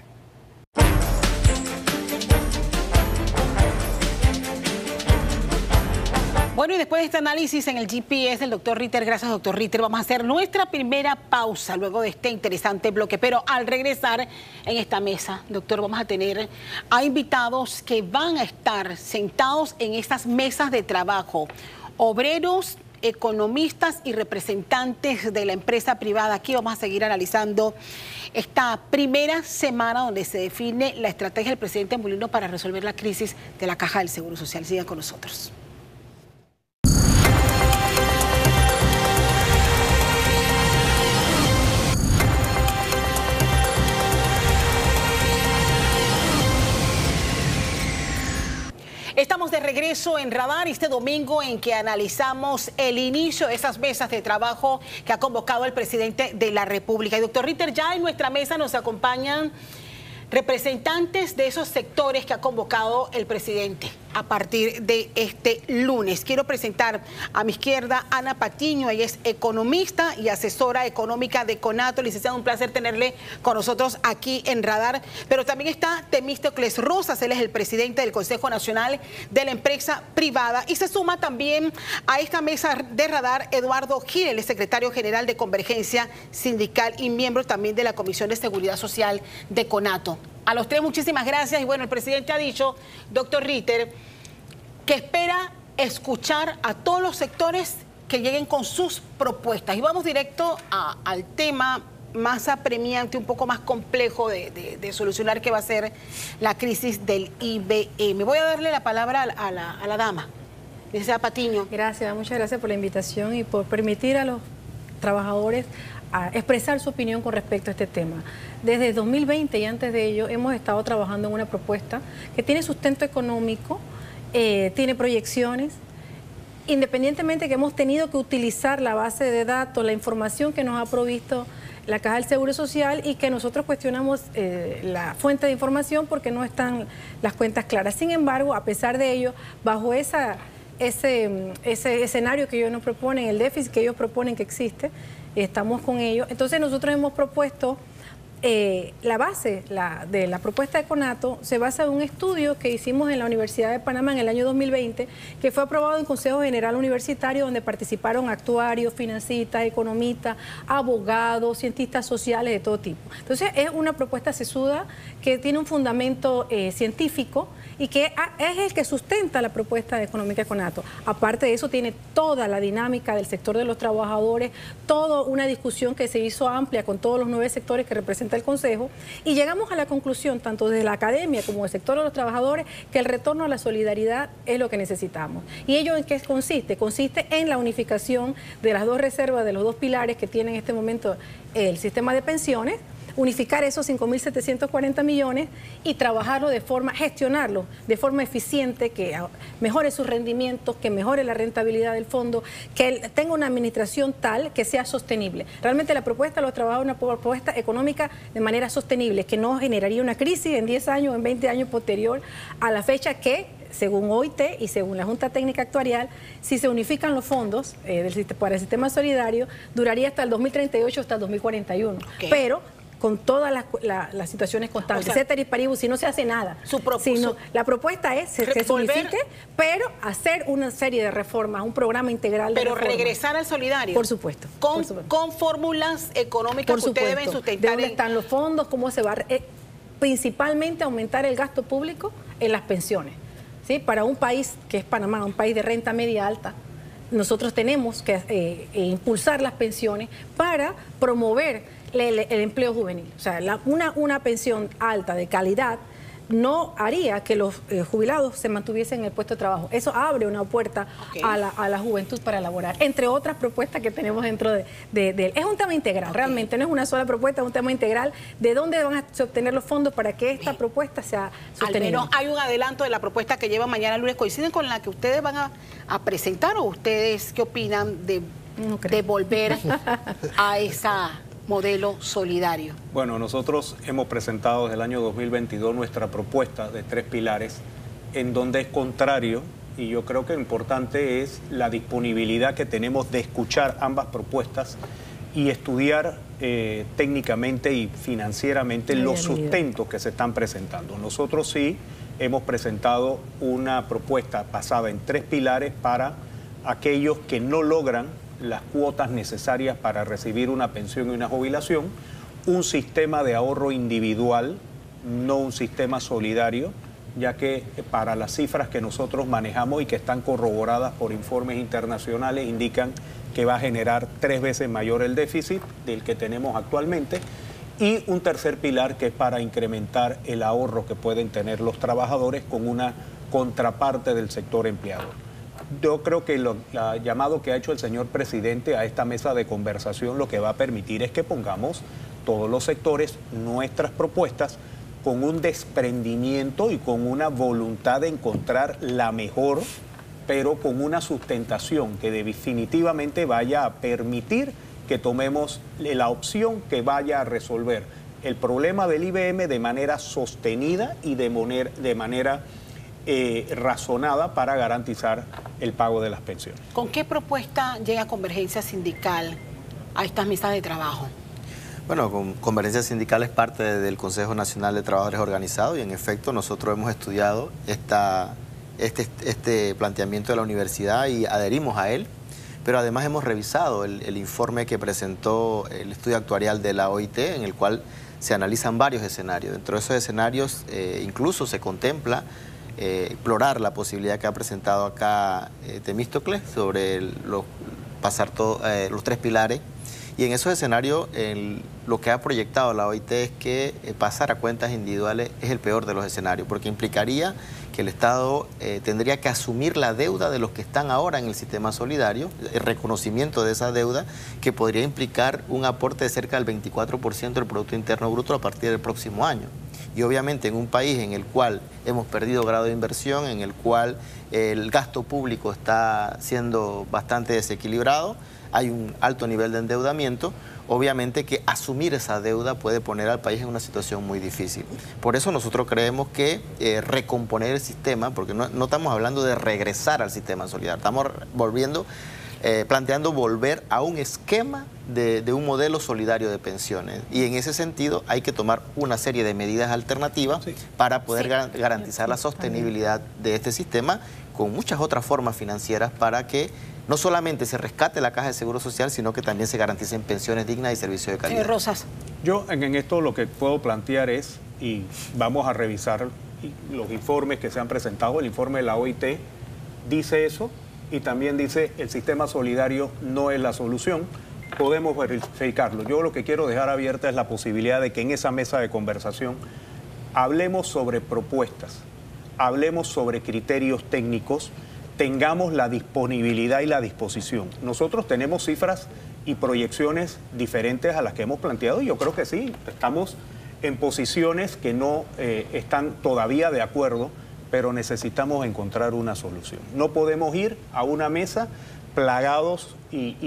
Bueno, y después de este análisis en el GPS del doctor Ritter, gracias doctor Ritter, vamos a hacer nuestra primera pausa luego de este interesante bloque. Pero al regresar en esta mesa, doctor, vamos a tener a invitados que van a estar sentados en estas mesas de trabajo, obreros, economistas y representantes de la empresa privada. Aquí vamos a seguir analizando esta primera semana donde se define la estrategia del presidente Mulino para resolver la crisis de la Caja del Seguro Social. Sigan con nosotros. Estamos de regreso en Radar este domingo en que analizamos el inicio de esas mesas de trabajo que ha convocado el presidente de la República. Y doctor Ritter, ya en nuestra mesa nos acompañan representantes de esos sectores que ha convocado el presidente a partir de este lunes. Quiero presentar a mi izquierda Ana Patiño, ella es economista y asesora económica de Conato. Licenciado, un placer tenerle con nosotros aquí en Radar. Pero también está Temístocles Rosas, él es el presidente del Consejo Nacional de la Empresa Privada. Y se suma también a esta mesa de Radar Eduardo Gil, el secretario general de Convergencia Sindical y miembro también de la Comisión de Seguridad Social de Conato. A los tres, muchísimas gracias. Y bueno, el presidente ha dicho, doctor Ritter, que espera escuchar a todos los sectores que lleguen con sus propuestas. Y vamos directo al tema más apremiante, un poco más complejo de solucionar, que va a ser la crisis del IBM. Voy a darle la palabra a la dama, licenciada Patiño. Gracias, muchas gracias por la invitación y por permitir a los trabajadores a expresar su opinión con respecto a este tema. Desde 2020 y antes de ello hemos estado trabajando en una propuesta que tiene sustento económico, tiene proyecciones, independientemente que hemos tenido que utilizar la base de datos, la información que nos ha provisto la Caja del Seguro Social y que nosotros cuestionamos la fuente de información porque no están las cuentas claras. Sin embargo, a pesar de ello, bajo ese escenario que ellos nos proponen, el déficit que ellos proponen que existe, estamos con ellos. Entonces nosotros hemos propuesto la base de la propuesta de Conato se basa en un estudio que hicimos en la Universidad de Panamá en el año 2020, que fue aprobado en Consejo General Universitario, donde participaron actuarios, financistas, economistas, abogados, cientistas sociales de todo tipo. Entonces es una propuesta sesuda que tiene un fundamento científico y que es el que sustenta la propuesta económica de Conato. Aparte de eso, tiene toda la dinámica del sector de los trabajadores, toda una discusión que se hizo amplia con todos los 9 sectores que representa el Consejo, y llegamos a la conclusión, tanto desde la academia como del sector de los trabajadores, que el retorno a la solidaridad es lo que necesitamos. ¿Y ello en qué consiste? Consiste en la unificación de las 2 reservas, de los 2 pilares que tiene en este momento el sistema de pensiones, unificar esos 5.740 millones y trabajarlo gestionarlo de forma eficiente, que mejore sus rendimientos, que mejore la rentabilidad del fondo, que tenga una administración tal que sea sostenible. Realmente la propuesta de los trabajadores es una propuesta económica de manera sostenible, que no generaría una crisis en 10 años o en 20 años posterior a la fecha que, según OIT y según la Junta Técnica Actuarial, si se unifican los fondos para el sistema solidario, duraría hasta el 2038, hasta el 2041. Okay. Pero con todas las situaciones constantes, ceteris paribus, si no se hace nada. La propuesta es que se unifique, pero hacer una serie de reformas, un programa integral de reformas. Pero regresar al solidario. Por supuesto. Con fórmulas económicas que ustedes deben sustentar. ¿De dónde están los fondos? ¿Cómo se va a principalmente aumentar el gasto público en las pensiones? ¿Sí? Para un país que es Panamá, un país de renta media alta, nosotros tenemos que impulsar las pensiones para promover el empleo juvenil. O sea, una pensión alta de calidad no haría que los jubilados se mantuviesen en el puesto de trabajo. Eso abre una puerta a la juventud para elaborar, entre otras propuestas que tenemos dentro de él. Es un tema integral, realmente, no es una sola propuesta, es un tema integral de dónde van a obtener los fondos para que esta propuesta sea sostenible. Al menos hay un adelanto de la propuesta que lleva mañana lunes. ¿Coinciden con la que ustedes van a presentar o ustedes qué opinan de volver a esa modelo solidario? Bueno, nosotros hemos presentado desde el año 2022 nuestra propuesta de 3 pilares, en donde es contrario, y yo creo que lo importante es la disponibilidad que tenemos de escuchar ambas propuestas y estudiar técnicamente y financieramente los sustentos que se están presentando. Nosotros sí hemos presentado una propuesta basada en 3 pilares para aquellos que no logran las cuotas necesarias para recibir una pensión y una jubilación, un sistema de ahorro individual, no un sistema solidario, ya que para las cifras que nosotros manejamos y que están corroboradas por informes internacionales indican que va a generar 3 veces mayor el déficit del que tenemos actualmente, y un tercer pilar que es para incrementar el ahorro que pueden tener los trabajadores con una contraparte del sector empleador. Yo creo que el llamado que ha hecho el señor presidente a esta mesa de conversación lo que va a permitir es que pongamos todos los sectores nuestras propuestas con un desprendimiento y con una voluntad de encontrar la mejor, pero con una sustentación que definitivamente vaya a permitir que tomemos la opción que vaya a resolver el problema del IBM de manera sostenida y de manera razonada para garantizar el pago de las pensiones. ¿Con qué propuesta llega Convergencia Sindical a estas mesas de trabajo? Bueno, Convergencia Sindical es parte del Consejo Nacional de Trabajadores Organizados y en efecto nosotros hemos estudiado este planteamiento de la universidad y adherimos a él, pero además hemos revisado el informe que presentó el estudio actuarial de la OIT, en el cual se analizan varios escenarios. Dentro de esos escenarios incluso se contempla explorar la posibilidad que ha presentado acá Temístocles sobre los 3 pilares, y en esos escenarios lo que ha proyectado la OIT es que pasar a cuentas individuales es el peor de los escenarios, porque implicaría que el Estado tendría que asumir la deuda de los que están ahora en el sistema solidario, el reconocimiento de esa deuda, que podría implicar un aporte de cerca del 24% del Producto Interno Bruto a partir del próximo año. Y obviamente en un país en el cual hemos perdido grado de inversión, en el cual el gasto público está siendo bastante desequilibrado, hay un alto nivel de endeudamiento, obviamente que asumir esa deuda puede poner al país en una situación muy difícil. Por eso nosotros creemos que recomponer el sistema, porque no estamos hablando de regresar al sistema solidario, estamos volviendo planteando volver a un esquema de un modelo solidario de pensiones. Y en ese sentido hay que tomar una serie de medidas alternativas para poder garantizar la sostenibilidad de este sistema con muchas otras formas financieras para que no solamente se rescate la Caja de Seguro Social, sino que también se garanticen pensiones dignas y servicios de calidad. Rosas. Yo en esto lo que puedo plantear es, y vamos a revisar los informes que se han presentado, el informe de la OIT dice eso, y también dice el sistema solidario no es la solución. Podemos verificarlo. Yo lo que quiero dejar abierta es la posibilidad de que en esa mesa de conversación hablemos sobre propuestas, hablemos sobre criterios técnicos, tengamos la disponibilidad y la disposición. Nosotros tenemos cifras y proyecciones diferentes a las que hemos planteado y yo creo que sí, estamos en posiciones que no están todavía de acuerdo, pero necesitamos encontrar una solución. No podemos ir a una mesa plegados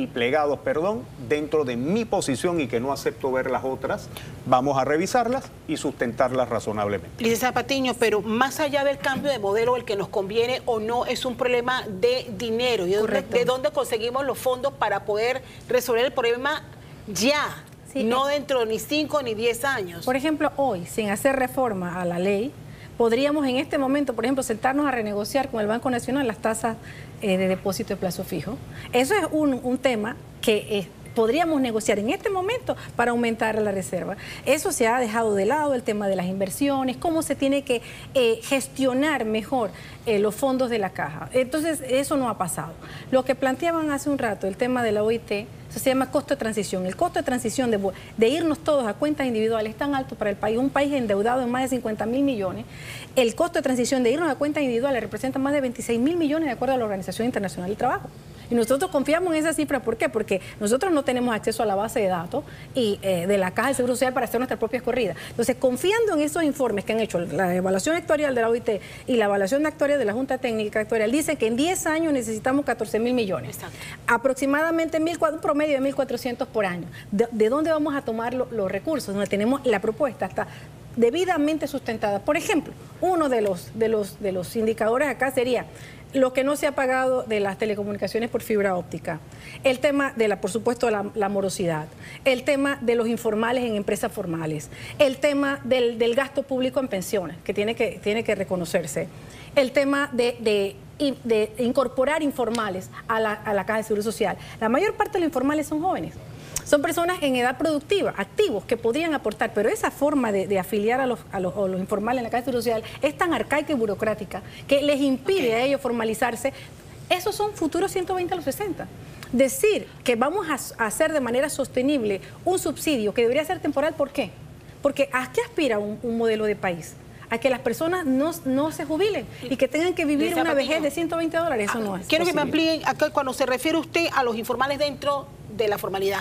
dentro de mi posición y que no acepto ver las otras. Vamos a revisarlas y sustentarlas razonablemente. Licenciada Patiño, pero más allá del cambio de modelo, el que nos conviene o no es un problema de dinero. ¿Y de dónde conseguimos los fondos para poder resolver el problema ya? Sí, no dentro de ni 5 ni 10 años. Por ejemplo, hoy, sin hacer reforma a la ley, podríamos en este momento, por ejemplo, sentarnos a renegociar con el Banco Nacional las tasas de depósito de plazo fijo. Eso es un tema que podríamos negociar en este momento para aumentar la reserva. Eso se ha dejado de lado, el tema de las inversiones, cómo se tiene que gestionar mejor los fondos de la caja. Entonces, eso no ha pasado. Lo que planteaban hace un rato, el tema de la OIT, eso se llama costo de transición. El costo de transición de irnos todos a cuentas individuales es tan alto para el país, un país endeudado en más de 50.000 millones. El costo de transición de irnos a cuentas individuales representa más de 26.000 millones de acuerdo a la Organización Internacional del Trabajo. Y nosotros confiamos en esa cifra, ¿por qué? Porque nosotros no tenemos acceso a la base de datos y de la Caja de Seguro Social para hacer nuestras propias corridas. Entonces, confiando en esos informes que han hecho la evaluación actuarial de la OIT y la evaluación actuarial de la Junta Técnica Actuarial, dicen que en 10 años necesitamos 14.000 millones. Exacto. Aproximadamente un promedio de 1.400 por año. ¿De dónde vamos a tomar los recursos? Donde tenemos la propuesta está debidamente sustentada. Por ejemplo, uno de los indicadores acá sería lo que no se ha pagado de las telecomunicaciones por fibra óptica, el tema de por supuesto, la morosidad, el tema de los informales en empresas formales, el tema del gasto público en pensiones, que tiene que reconocerse, el tema de incorporar informales a la Caja de Seguro Social. La mayor parte de los informales son jóvenes. Son personas en edad productiva, activos, que podrían aportar, pero esa forma de afiliar a los informales en la Caja de Seguro Social es tan arcaica y burocrática que les impide a ellos formalizarse. Esos son futuros 120 a los 60. Decir que vamos a hacer de manera sostenible un subsidio que debería ser temporal, ¿por qué? Porque ¿a qué aspira un modelo de país? A que las personas no se jubilen y que tengan que vivir una vejez de $120. Eso no es Quiero posible. que me amplíen acá cuando se refiere usted a los informales dentro de la formalidad.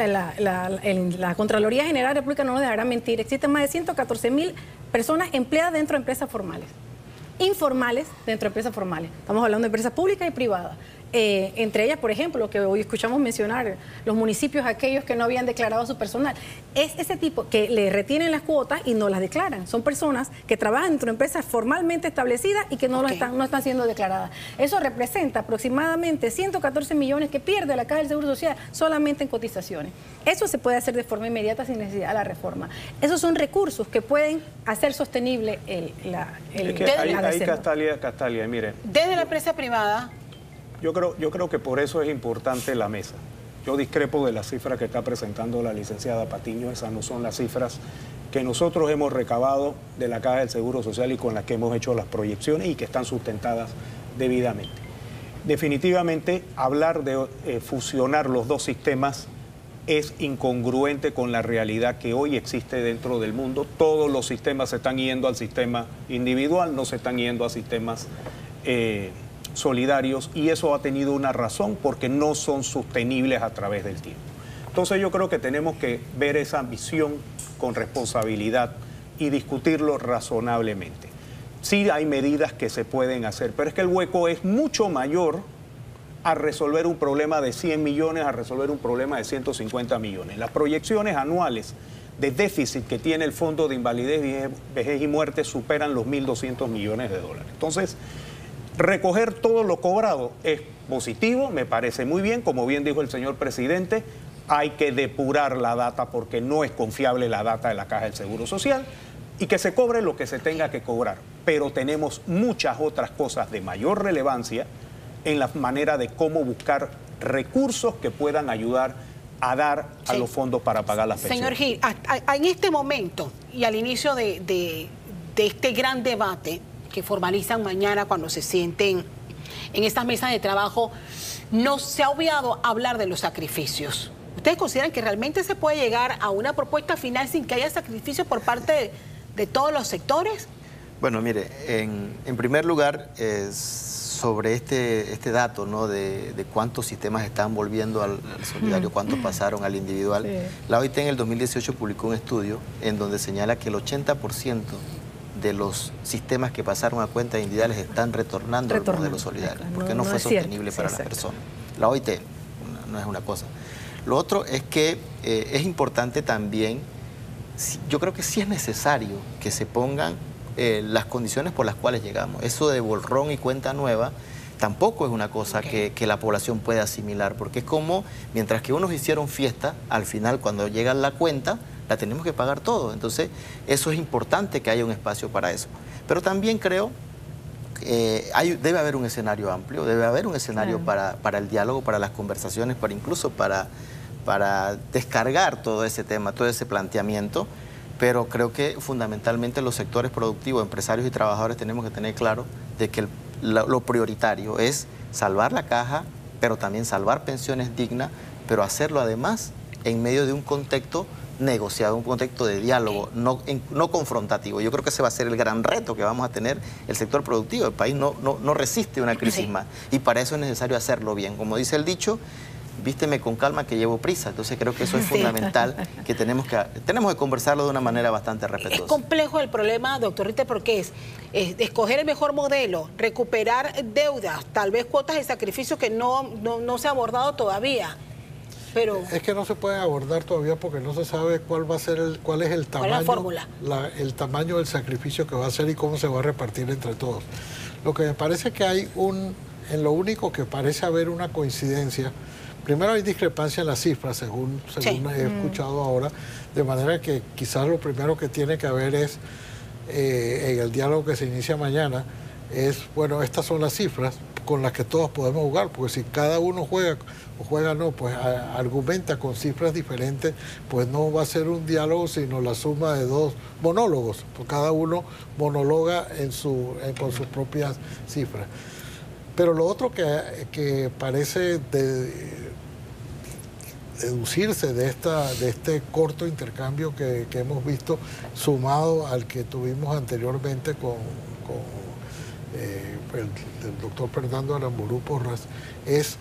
La Contraloría General de la República no nos dejará mentir. Existen más de 114.000 personas empleadas dentro de empresas formales. Informales dentro de empresas formales. Estamos hablando de empresas públicas y privadas. Entre ellas, por ejemplo, lo que hoy escuchamos mencionar, los municipios aquellos que no habían declarado a su personal. Es ese tipo que le retienen las cuotas y no las declaran. Son personas que trabajan dentro de empresas formalmente establecidas y que no están siendo declaradas. Eso representa aproximadamente 114 millones que pierde la Caja del Seguro Social solamente en cotizaciones. Eso se puede hacer de forma inmediata sin necesidad de la reforma. Esos son recursos que pueden hacer sostenible Castalia, mire. Desde la empresa privada. Yo creo que por eso es importante la mesa. Yo discrepo de las cifras que está presentando la licenciada Patiño. Esas no son las cifras que nosotros hemos recabado de la Caja del Seguro Social y con las que hemos hecho las proyecciones y que están sustentadas debidamente. Definitivamente, hablar de fusionar los dos sistemas es incongruente con la realidad que hoy existe dentro del mundo. Todos los sistemas se están yendo al sistema individual, no se están yendo a sistemas solidarios, y eso ha tenido una razón, porque no son sostenibles a través del tiempo. Entonces yo creo que tenemos que ver esa visión con responsabilidad y discutirlo razonablemente. Sí hay medidas que se pueden hacer, pero es que el hueco es mucho mayor a resolver un problema de 100 millones, a resolver un problema de 150 millones. Las proyecciones anuales de déficit que tiene el Fondo de Invalidez, Vejez y Muerte superan los $1.200 millones. Entonces, recoger todo lo cobrado es positivo, me parece muy bien, como bien dijo el señor presidente, hay que depurar la data porque no es confiable la data de la Caja del Seguro Social y que se cobre lo que se tenga que cobrar. Pero tenemos muchas otras cosas de mayor relevancia en la manera de cómo buscar recursos que puedan ayudar a dar a los fondos para pagar las pensiones. Señor Gil, en este momento y al inicio de este gran debate que formalizan mañana cuando se sienten en estas mesas de trabajo, no se ha obviado hablar de los sacrificios. ¿Ustedes consideran que realmente se puede llegar a una propuesta final sin que haya sacrificios por parte de todos los sectores? Bueno, mire, en primer lugar, sobre este dato, ¿no?, de cuántos sistemas están volviendo al solidario, cuántos pasaron al individual. Sí. La OIT en el 2018 publicó un estudio en donde señala que el 80% de los sistemas que pasaron a cuentas individuales están retornando al modelo solidario, porque no fue sostenible para las personas. La OIT no es una cosa. Lo otro es que es importante también, yo creo que sí es necesario que se pongan las condiciones por las cuales llegamos. Eso de borrón y cuenta nueva tampoco es una cosa que la población puede asimilar, porque es como, mientras que unos hicieron fiesta, al final cuando llega la cuenta, la tenemos que pagar todo. Entonces, eso es importante que haya un espacio para eso. Pero también creo debe haber un escenario amplio, debe haber un escenario para el diálogo, para las conversaciones, incluso para descargar todo ese tema, todo ese planteamiento. Pero creo que fundamentalmente los sectores productivos, empresarios y trabajadores tenemos que tener claro de que lo prioritario es salvar la caja, pero también salvar pensiones dignas, pero hacerlo además en medio de un contexto negociado, un contexto de diálogo, no confrontativo. Yo creo que ese va a ser el gran reto que vamos a tener el sector productivo. El país no resiste una crisis más y para eso es necesario hacerlo bien. Como dice el dicho, vísteme con calma que llevo prisa. Entonces creo que eso es fundamental, que tenemos que conversarlo de una manera bastante respetuosa. Es complejo el problema, doctor Ritter, porque es escoger el mejor modelo, recuperar deudas, tal vez cuotas de sacrificio que no se ha abordado todavía. Pero es que no se puede abordar todavía porque no se sabe cuál es el tamaño, ¿cuál es la fórmula? El tamaño del sacrificio que va a ser y cómo se va a repartir entre todos. Lo que me parece que hay en lo único que parece haber una coincidencia. Primero hay discrepancia en las cifras, según he escuchado ahora, de manera que quizás lo primero que tiene que haber es, en el diálogo que se inicia mañana, bueno, estas son las cifras con las que todos podemos jugar, porque si cada uno juega pues argumenta con cifras diferentes, pues no va a ser un diálogo, sino la suma de dos monólogos, pues cada uno monologa con sus propias cifras. Pero lo otro que parece deducirse de este corto intercambio que hemos visto, sumado al que tuvimos anteriormente con el doctor Fernando Aramburu Porras, es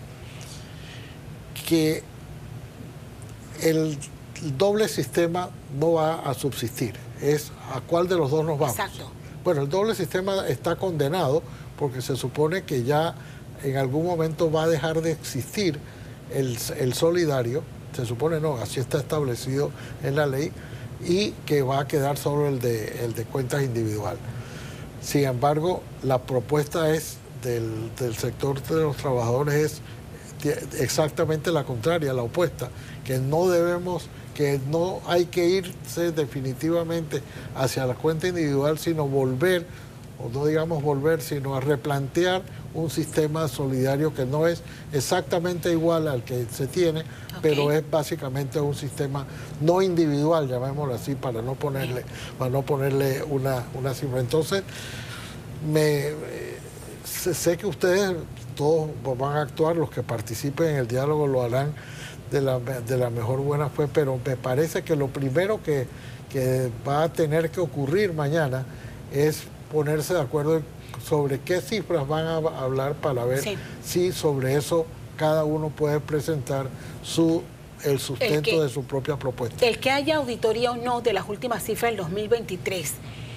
que el doble sistema no va a subsistir. Es a cuál de los dos nos vamos. Exacto. Bueno, el doble sistema está condenado porque se supone que ya en algún momento va a dejar de existir el solidario, se supone no, así está establecido en la ley, y que va a quedar solo el de cuentas individual. Sin embargo, la propuesta del sector de los trabajadores es exactamente la contraria, la opuesta, que no hay que irse definitivamente hacia la cuenta individual, sino volver, o no digamos volver, sino a replantear un sistema solidario que no es exactamente igual al que se tiene, pero es básicamente un sistema no individual, llamémoslo así, para no ponerle una cifra. Entonces, sé que ustedes todos van a actuar, los que participen en el diálogo lo harán de la mejor buena fe, pero me parece que lo primero que va a tener que ocurrir mañana es ponerse de acuerdo sobre qué cifras van a hablar para ver si sobre eso cada uno puede presentar el sustento de su propia propuesta. El que haya auditoría o no de las últimas cifras del 2023,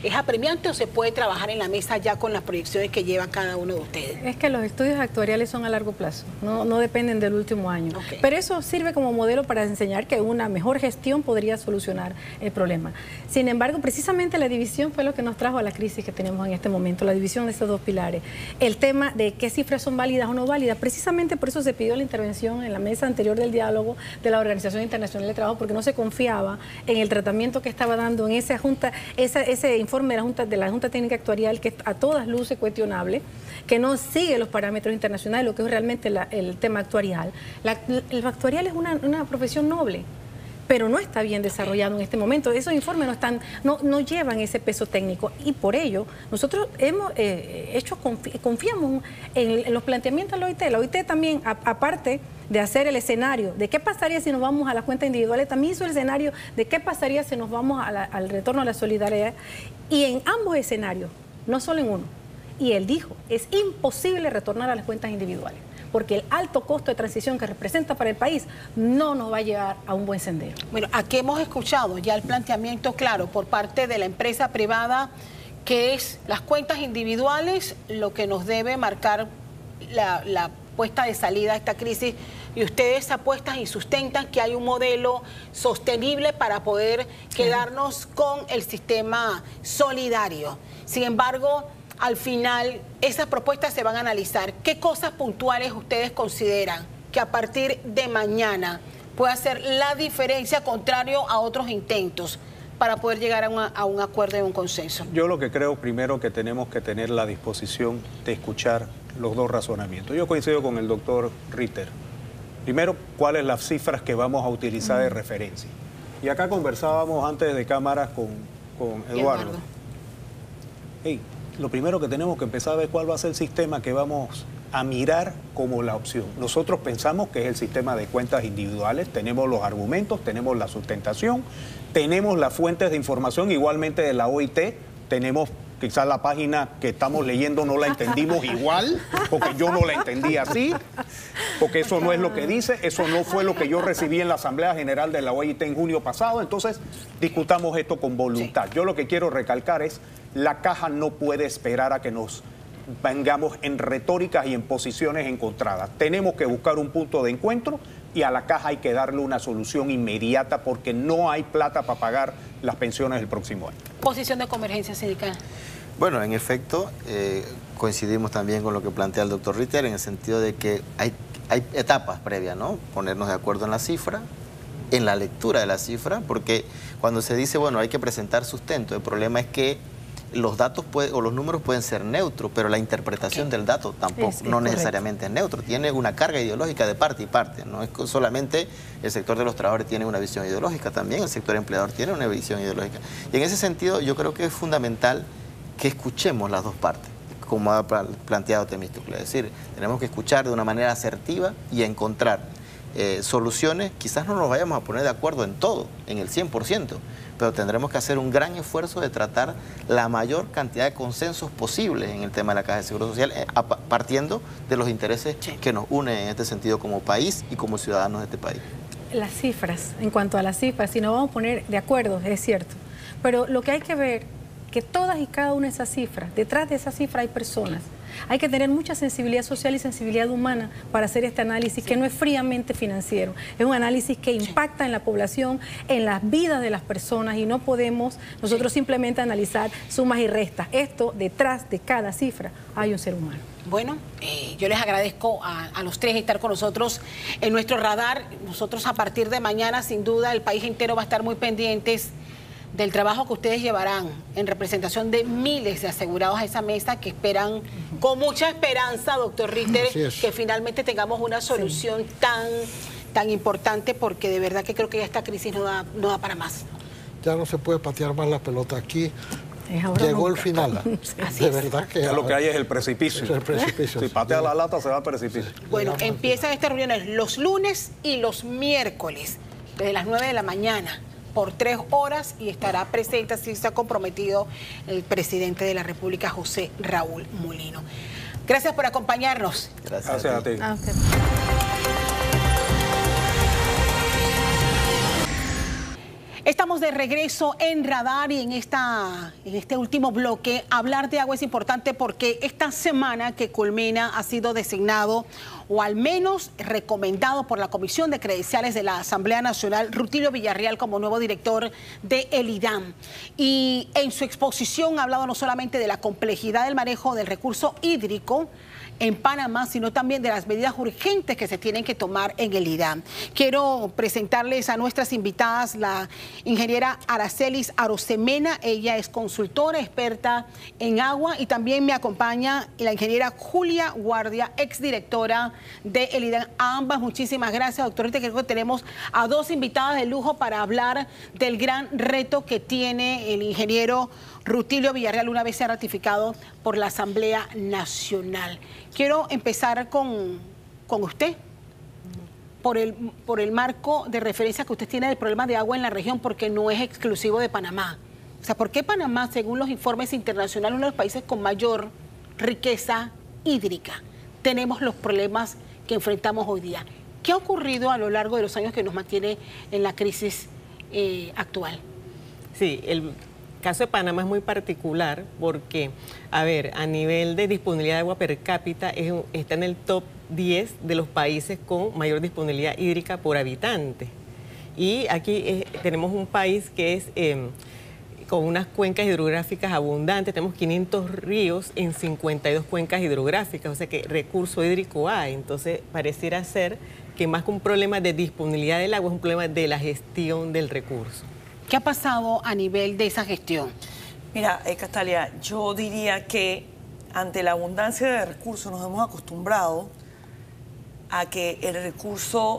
¿Es apremiante o se puede trabajar en la mesa ya con las proyecciones que lleva cada uno de ustedes? Es que los estudios actuariales son a largo plazo, no dependen del último año. Okay. Pero eso sirve como modelo para enseñar que una mejor gestión podría solucionar el problema. Sin embargo, precisamente la división fue lo que nos trajo a la crisis que tenemos en este momento, la división de estos dos pilares. El tema de qué cifras son válidas o no válidas, precisamente por eso se pidió la intervención en la mesa anterior del diálogo de la Organización Internacional de Trabajo, porque no se confiaba en el tratamiento que estaba dando en esa junta, ese informe de la Junta Técnica Actuarial, que a todas luces cuestionable, que no sigue los parámetros internacionales, lo que es realmente el tema actuarial. El actuarial es una profesión noble, pero no está bien desarrollado en este momento. Esos informes no llevan ese peso técnico, y por ello nosotros hemos confiamos en los planteamientos de la OIT. La OIT también, aparte de hacer el escenario de qué pasaría si nos vamos a las cuentas individuales, también hizo el escenario de qué pasaría si nos vamos al retorno a la solidaridad, y en ambos escenarios, no solo en uno, y él dijo, es imposible retornar a las cuentas individuales, porque el alto costo de transición que representa para el país no nos va a llevar a un buen sendero. Bueno, aquí hemos escuchado ya el planteamiento claro por parte de la empresa privada, que es las cuentas individuales lo que nos debe marcar la puesta de salida a esta crisis, y ustedes apuestan y sustentan que hay un modelo sostenible para poder quedarnos con el sistema solidario. Sin embargo, al final, esas propuestas se van a analizar. ¿Qué cosas puntuales ustedes consideran que a partir de mañana puede hacer la diferencia, contrario a otros intentos, para poder llegar a un acuerdo y un consenso? Yo lo que creo primero que tenemos que tener la disposición de escuchar los dos razonamientos. Yo coincido con el doctor Ritter. Primero, ¿cuáles las cifras que vamos a utilizar de referencia? Y acá conversábamos antes de cámaras con Eduardo. Hey, lo primero que tenemos que empezar a ver cuál va a ser el sistema que vamos a mirar como la opción. Nosotros pensamos que es el sistema de cuentas individuales, tenemos los argumentos, tenemos la sustentación, tenemos las fuentes de información, igualmente de la OIT, tenemos quizás la página que estamos leyendo no la entendimos igual, porque yo no la entendí así, porque eso no es lo que dice, eso no fue lo que yo recibí en la Asamblea General de la OIT en junio pasado. Entonces discutamos esto con voluntad. Yo lo que quiero recalcar es, la caja no puede esperar a que nos vengamos en retóricas y en posiciones encontradas. Tenemos que buscar un punto de encuentro, y a la caja hay que darle una solución inmediata, porque no hay plata para pagar las pensiones del próximo año. Posición de Convergencia Sindical. Bueno, en efecto, coincidimos también con lo que plantea el doctor Ritter, en el sentido de que hay etapas previas, ¿no? Ponernos de acuerdo en la cifra, en la lectura de la cifra, porque cuando se dice, bueno, hay que presentar sustento, el problema es que los datos o los números pueden ser neutros, pero la interpretación del dato tampoco, no necesariamente es neutro. Tiene una carga ideológica de parte y parte. No es solamente el sector de los trabajadores tiene una visión ideológica, también el sector empleador tiene una visión ideológica. Y en ese sentido yo creo que es fundamental que escuchemos las dos partes, como ha planteado Temístocles. Es decir, tenemos que escuchar de una manera asertiva y encontrar soluciones. Quizás no nos vayamos a poner de acuerdo en todo, en el 100%, pero tendremos que hacer un gran esfuerzo de tratar la mayor cantidad de consensos posibles en el tema de la Caja de Seguro Social, partiendo de los intereses que nos unen en este sentido como país y como ciudadanos de este país. Las cifras, en cuanto a las cifras, si nos vamos a poner de acuerdo, es cierto, pero lo que hay que ver, que todas y cada una de esas cifras, detrás de esas cifras hay personas. Hay que tener mucha sensibilidad social y sensibilidad humana para hacer este análisis, que no es fríamente financiero. Es un análisis que impacta en la población, en las vidas de las personas, y no podemos nosotros simplemente analizar sumas y restas. Esto, detrás de cada cifra, hay un ser humano. Bueno, yo les agradezco a los tres estar con nosotros en nuestro radar. Nosotros, a partir de mañana, sin duda, el país entero va a estar muy pendientes del trabajo que ustedes llevarán en representación de miles de asegurados a esa mesa, que esperan con mucha esperanza, doctor Ritter, que finalmente tengamos una solución tan importante, porque de verdad que creo que esta crisis no da para más. Ya no se puede patear más la pelota aquí. Llegó el final. De verdad que lo que hay es el precipicio. El precipicio. Si patea la lata, se va al precipicio. Bueno, empiezan estas reuniones los lunes y los miércoles, desde las 9 de la mañana. Por 3 horas, y estará presente, así se ha comprometido el presidente de la República, José Raúl Mulino. Gracias por acompañarnos. Gracias a ti. Estamos de regreso en Radar y en este último bloque hablar de agua es importante porque esta semana que culmina ha sido designado o al menos recomendado por la Comisión de Credenciales de la Asamblea Nacional Rutilio Villarreal como nuevo director de el IDAM. Y en su exposición ha hablado no solamente de la complejidad del manejo del recurso hídrico en Panamá, sino también de las medidas urgentes que se tienen que tomar en el IDAM. Quiero presentarles a nuestras invitadas la ingeniera Aracelis Arosemena. Ella es consultora, experta en agua, y también me acompaña la ingeniera Julia Guardia, exdirectora de el IDAM. A ambas, muchísimas gracias, doctorita. Creo que tenemos a dos invitadas de lujo para hablar del gran reto que tiene el ingeniero Rutilio Villarreal una vez sea ratificado por la Asamblea Nacional. Quiero empezar con usted, por el marco de referencia que usted tiene del problema de agua en la región, porque no es exclusivo de Panamá. O sea, ¿por qué Panamá, según los informes internacionales, uno de los países con mayor riqueza hídrica, tenemos los problemas que enfrentamos hoy día? ¿Qué ha ocurrido a lo largo de los años que nos mantiene en la crisis actual? Sí, el caso de Panamá es muy particular porque, a ver, a nivel de disponibilidad de agua per cápita está en el top 10 de los países con mayor disponibilidad hídrica por habitante. Y aquí tenemos un país que es con unas cuencas hidrográficas abundantes. Tenemos 500 ríos en 52 cuencas hidrográficas, o sea que recurso hídrico hay. Entonces pareciera ser que más que un problema de disponibilidad del agua es un problema de la gestión del recurso. ¿Qué ha pasado a nivel de esa gestión? Mira, Castalia, yo diría que ante la abundancia de recursos nos hemos acostumbrado a que el recurso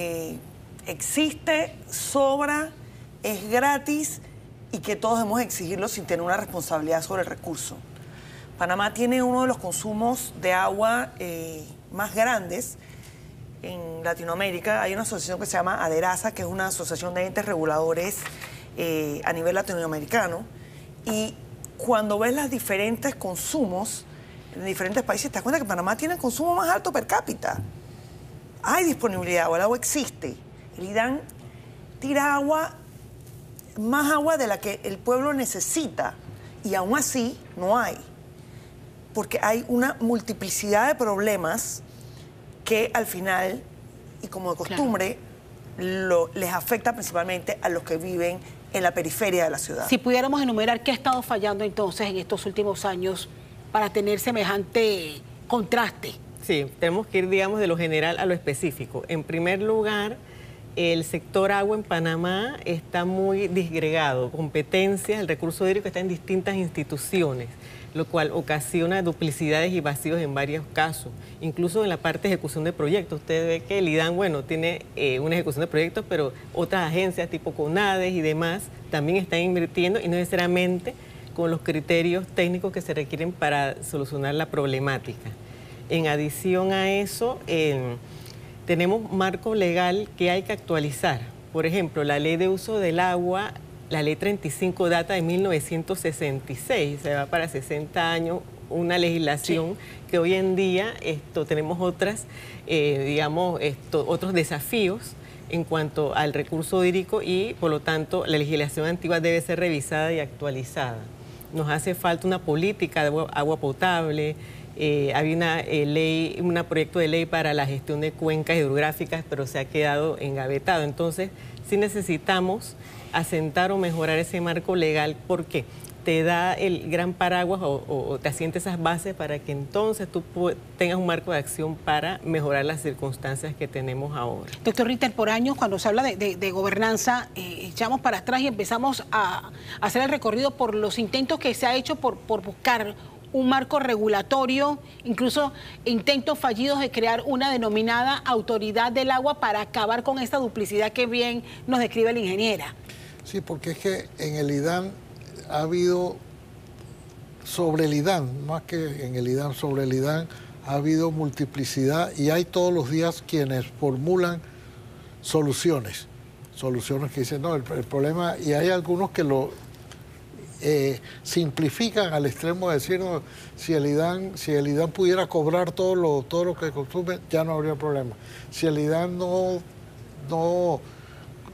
existe, sobra, es gratis y que todos debemos exigirlo sin tener una responsabilidad sobre el recurso. Panamá tiene uno de los consumos de agua más grandes en Latinoamérica. Hay una asociación que se llama ADERASA, que es una asociación de entes reguladores a nivel latinoamericano, y cuando ves los diferentes consumos en diferentes países, te das cuenta que Panamá tiene el consumo más alto per cápita. Hay disponibilidad, o el agua existe. El IDAM tira agua, más agua de la que el pueblo necesita, y aún así no hay, porque hay una multiplicidad de problemas que al final, y como de costumbre, les afecta principalmente a los que viven en la periferia de la ciudad. Si pudiéramos enumerar qué ha estado fallando entonces en estos últimos años para tener semejante contraste. Sí, tenemos que ir, digamos, de lo general a lo específico. En primer lugar, el sector agua en Panamá está muy disgregado. Competencias, el recurso hídrico está en distintas instituciones, lo cual ocasiona duplicidades y vacíos en varios casos. Incluso en la parte de ejecución de proyectos. Usted ve que el IDAM, bueno, tiene una ejecución de proyectos, pero otras agencias tipo CONADES y demás también están invirtiendo, y no necesariamente con los criterios técnicos que se requieren para solucionar la problemática. En adición a eso, tenemos marco legal que hay que actualizar. Por ejemplo, la Ley de Uso del Agua, la Ley 35 data de 1966, se va para 60 años, una legislación que hoy en día tenemos otras, otros desafíos en cuanto al recurso hídrico, y por lo tanto la legislación antigua debe ser revisada y actualizada. Nos hace falta una política de agua potable. Había un proyecto de ley para la gestión de cuencas hidrográficas, pero se ha quedado engavetado. Entonces, sí necesitamos asentar o mejorar ese marco legal, porque te da el gran paraguas o te asienta esas bases para que entonces tú tengas un marco de acción para mejorar las circunstancias que tenemos ahora. Doctor Ritter, por años cuando se habla de gobernanza, echamos para atrás y empezamos a hacer el recorrido por los intentos que se ha hecho por buscar un marco regulatorio, incluso intentos fallidos de crear una denominada autoridad del agua para acabar con esta duplicidad que bien nos describe la ingeniera. Sí, porque es que en el IDAM ha habido, sobre el IDAM, más que en el IDAM, sobre el IDAM ha habido multiplicidad, y hay todos los días quienes formulan soluciones que dicen, no, el problema, y hay algunos que lo simplifican al extremo de decir, no, si el IDAM pudiera cobrar todo lo que consume, ya no habría problema. Si el IDAM no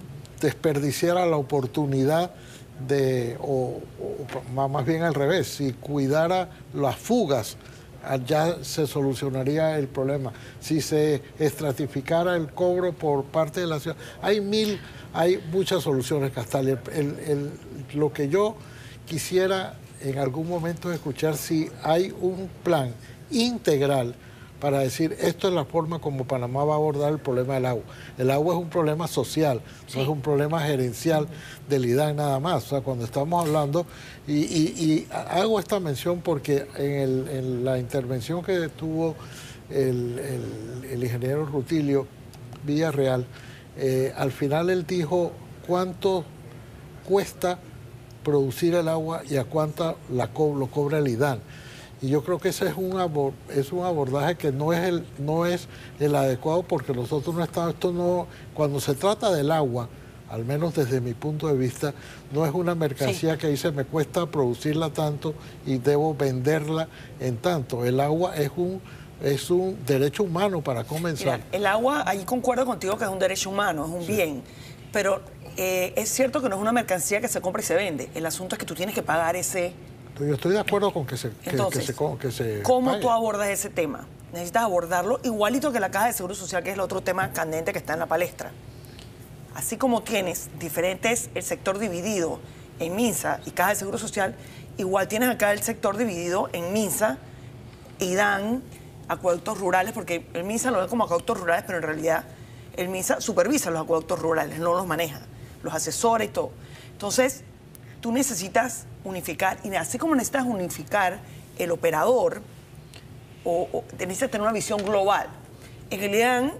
desperdiciara la oportunidad o más bien al revés, si cuidara las fugas, ya se solucionaría el problema. Si se estratificara el cobro por parte de la ciudad, hay muchas soluciones, Castalia. Lo que yo quisiera en algún momento escuchar, si hay un plan integral para decir, esto es la forma como Panamá va a abordar el problema del agua. El agua es un problema social, no es un problema gerencial del IDAN nada más. O sea, cuando estamos hablando, y hago esta mención porque en la intervención que tuvo el ingeniero Rutilio Villarreal, al final él dijo cuánto cuesta producir el agua y a cuánto lo cobra el IDAN. Y yo creo que ese es un abordaje que no es el adecuado, porque nosotros no estamos, cuando se trata del agua, al menos desde mi punto de vista, no es una mercancía que dice me cuesta producirla tanto y debo venderla en tanto. El agua es un derecho humano para comenzar. Mira, el agua, ahí concuerdo contigo que es un derecho humano, es un bien, pero es cierto que no es una mercancía que se compra y se vende. El asunto es que tú tienes que pagar ese... Yo estoy de acuerdo con que se ¿cómo pague. tú abordas ese tema? Necesitas abordarlo igualito que la Caja de Seguro Social, que es el otro tema candente que está en la palestra. Así como tienes el sector dividido en MINSA y Caja de Seguro Social, igual tienes acá el sector dividido en MINSA, IDAN, acueductos rurales, porque el MINSA lo ve como acueductos rurales, pero en realidad el MINSA supervisa los acueductos rurales, no los maneja, los asesora y todo. Entonces, tú necesitas unificar, y así como necesitas unificar el operador, necesitas tener una visión global. En el IDAN,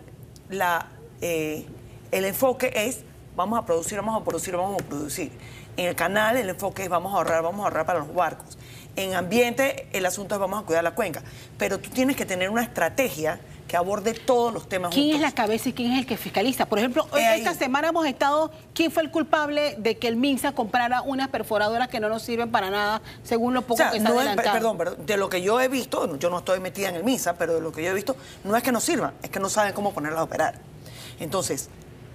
el enfoque es vamos a producir. En el canal, el enfoque es vamos a ahorrar para los barcos. En ambiente, el asunto es vamos a cuidar la cuenca. Pero tú tienes que tener una estrategia que aborde todos los temas ¿Quién juntos. es la cabeza y quién es el que fiscaliza? Por ejemplo, esta semana hemos estado, ¿quién fue el culpable de que el MINSA comprara unas perforadoras que no nos sirven para nada, según lo poco que se ha adelantado? Perdón, de lo que yo he visto, yo no estoy metida en el MINSA, pero de lo que yo he visto, no es que no sirvan, es que no saben cómo ponerlas a operar. Entonces,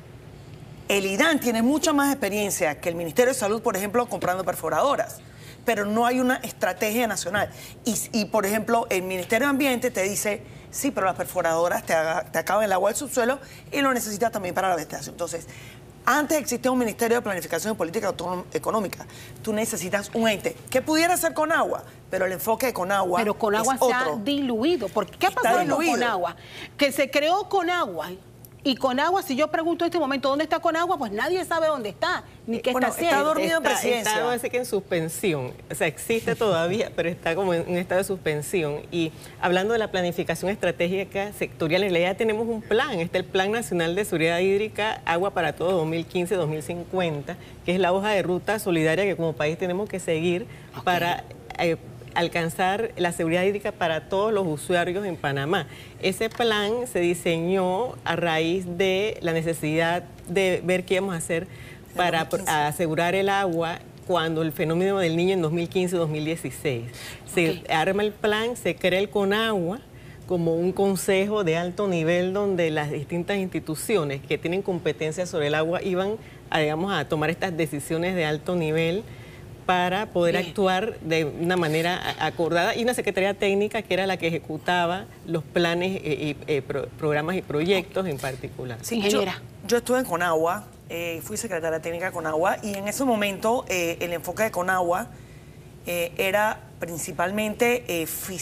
el IDAN tiene mucha más experiencia que el Ministerio de Salud, por ejemplo, comprando perforadoras, pero no hay una estrategia nacional. Y por ejemplo, el Ministerio de Ambiente te dice, sí, pero las perforadoras te acaban el agua del subsuelo y lo necesitas también para la vegetación. Entonces, antes existía un Ministerio de Planificación y Política Económica. Tú necesitas un ente que pudiera ser Conagua, pero el enfoque de Conagua Pero Conagua es se ha otro. diluido. ¿Qué ha pasado con Conagua? Que se creó Conagua. Y Conagua, si yo pregunto en este momento dónde está Conagua, pues nadie sabe dónde está, ni qué está haciendo. Está dormido en presidencia. Está, así que en suspensión. O sea, existe todavía, pero está como en un estado de suspensión. Y hablando de la planificación estratégica sectorial, en realidad tenemos un plan. Está el Plan Nacional de Seguridad Hídrica, Agua para Todos 2015-2050, que es la hoja de ruta solidaria que como país tenemos que seguir para alcanzar la seguridad hídrica para todos los usuarios en Panamá. Ese plan se diseñó a raíz de la necesidad de ver qué íbamos a hacer para asegurar el agua cuando el fenómeno del Niño en 2015-2016. Se arma el plan, se crea el Conagua como un consejo de alto nivel donde las distintas instituciones que tienen competencia sobre el agua iban a tomar estas decisiones de alto nivel para poder actuar de una manera acordada, y una secretaría técnica que era la que ejecutaba los planes, programas y proyectos en particular. Sí, yo estuve en Conagua, fui secretaria técnica de Conagua, y en ese momento el enfoque de Conagua era principalmente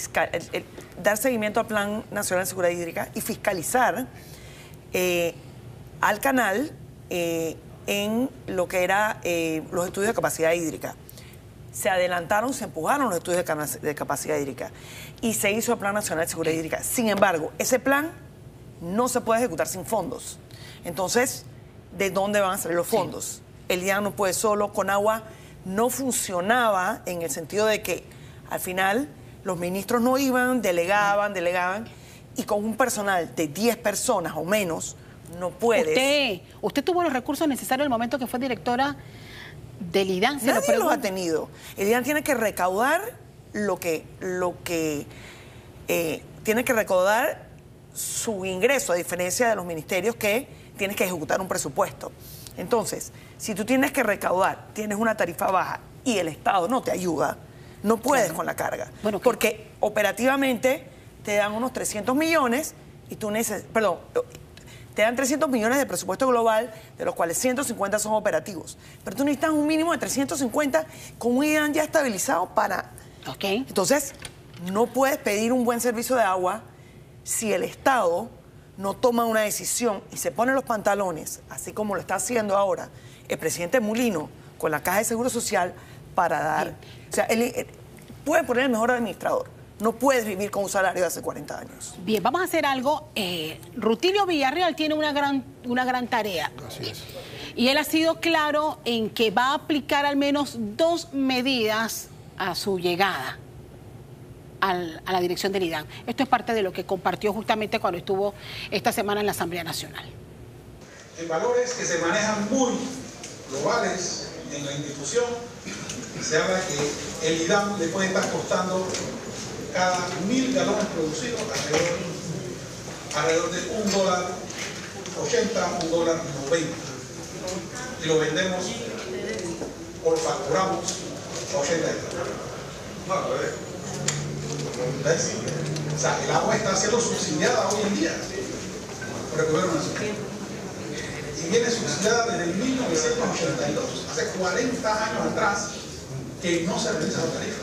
dar seguimiento al Plan Nacional de Seguridad Hídrica y fiscalizar al canal en lo que era los estudios de capacidad hídrica. Se adelantaron, se empujaron los estudios de capacidad hídrica y se hizo el Plan Nacional de Seguridad Hídrica. Sin embargo, ese plan no se puede ejecutar sin fondos. Entonces, ¿de dónde van a salir los fondos? El IDAN no puede solo, Conagua no funcionaba en el sentido de que al final los ministros no iban, delegaban, y con un personal de 10 personas o menos no puedes. Usted tuvo los recursos necesarios en el momento que fue directora del IDAN. Nadie los ha tenido. El IDAN tiene que recaudar tiene que recaudar su ingreso, a diferencia de los ministerios que tienes que ejecutar un presupuesto. Entonces, si tú tienes que recaudar, tienes una tarifa baja y el Estado no te ayuda, no puedes con la carga. Bueno, porque operativamente te dan unos 300 millones y tú te dan 300 millones de presupuesto global, de los cuales 150 son operativos. Pero tú necesitas un mínimo de 350 con un IDAN ya estabilizado para... Entonces, no puedes pedir un buen servicio de agua si el Estado no toma una decisión y se pone los pantalones, así como lo está haciendo ahora el presidente Mulino con la Caja de Seguro Social, para dar... O sea, puede poner el mejor administrador. No puedes vivir con un salario de hace 40 años. Bien, vamos a hacer algo. Rutilio Villarreal tiene una gran tarea. Así es. Y él ha sido claro en que va a aplicar al menos 2 medidas a su llegada a la dirección del IDAN. Esto es parte de lo que compartió justamente cuando estuvo esta semana en la Asamblea Nacional. En valores que se manejan muy globales en la institución, se habla que el IDAN le puede estar costando cada 1000 galones producidos alrededor de $1.80, $1.90. Y lo vendemos o lo facturamos a 80 dólares. ¿Ves? O sea, el agua está siendo subsidiada hoy en día por el gobierno nacional. Y viene subsidiada desde el 1982, hace 40 años atrás, que no se realiza la tarifa.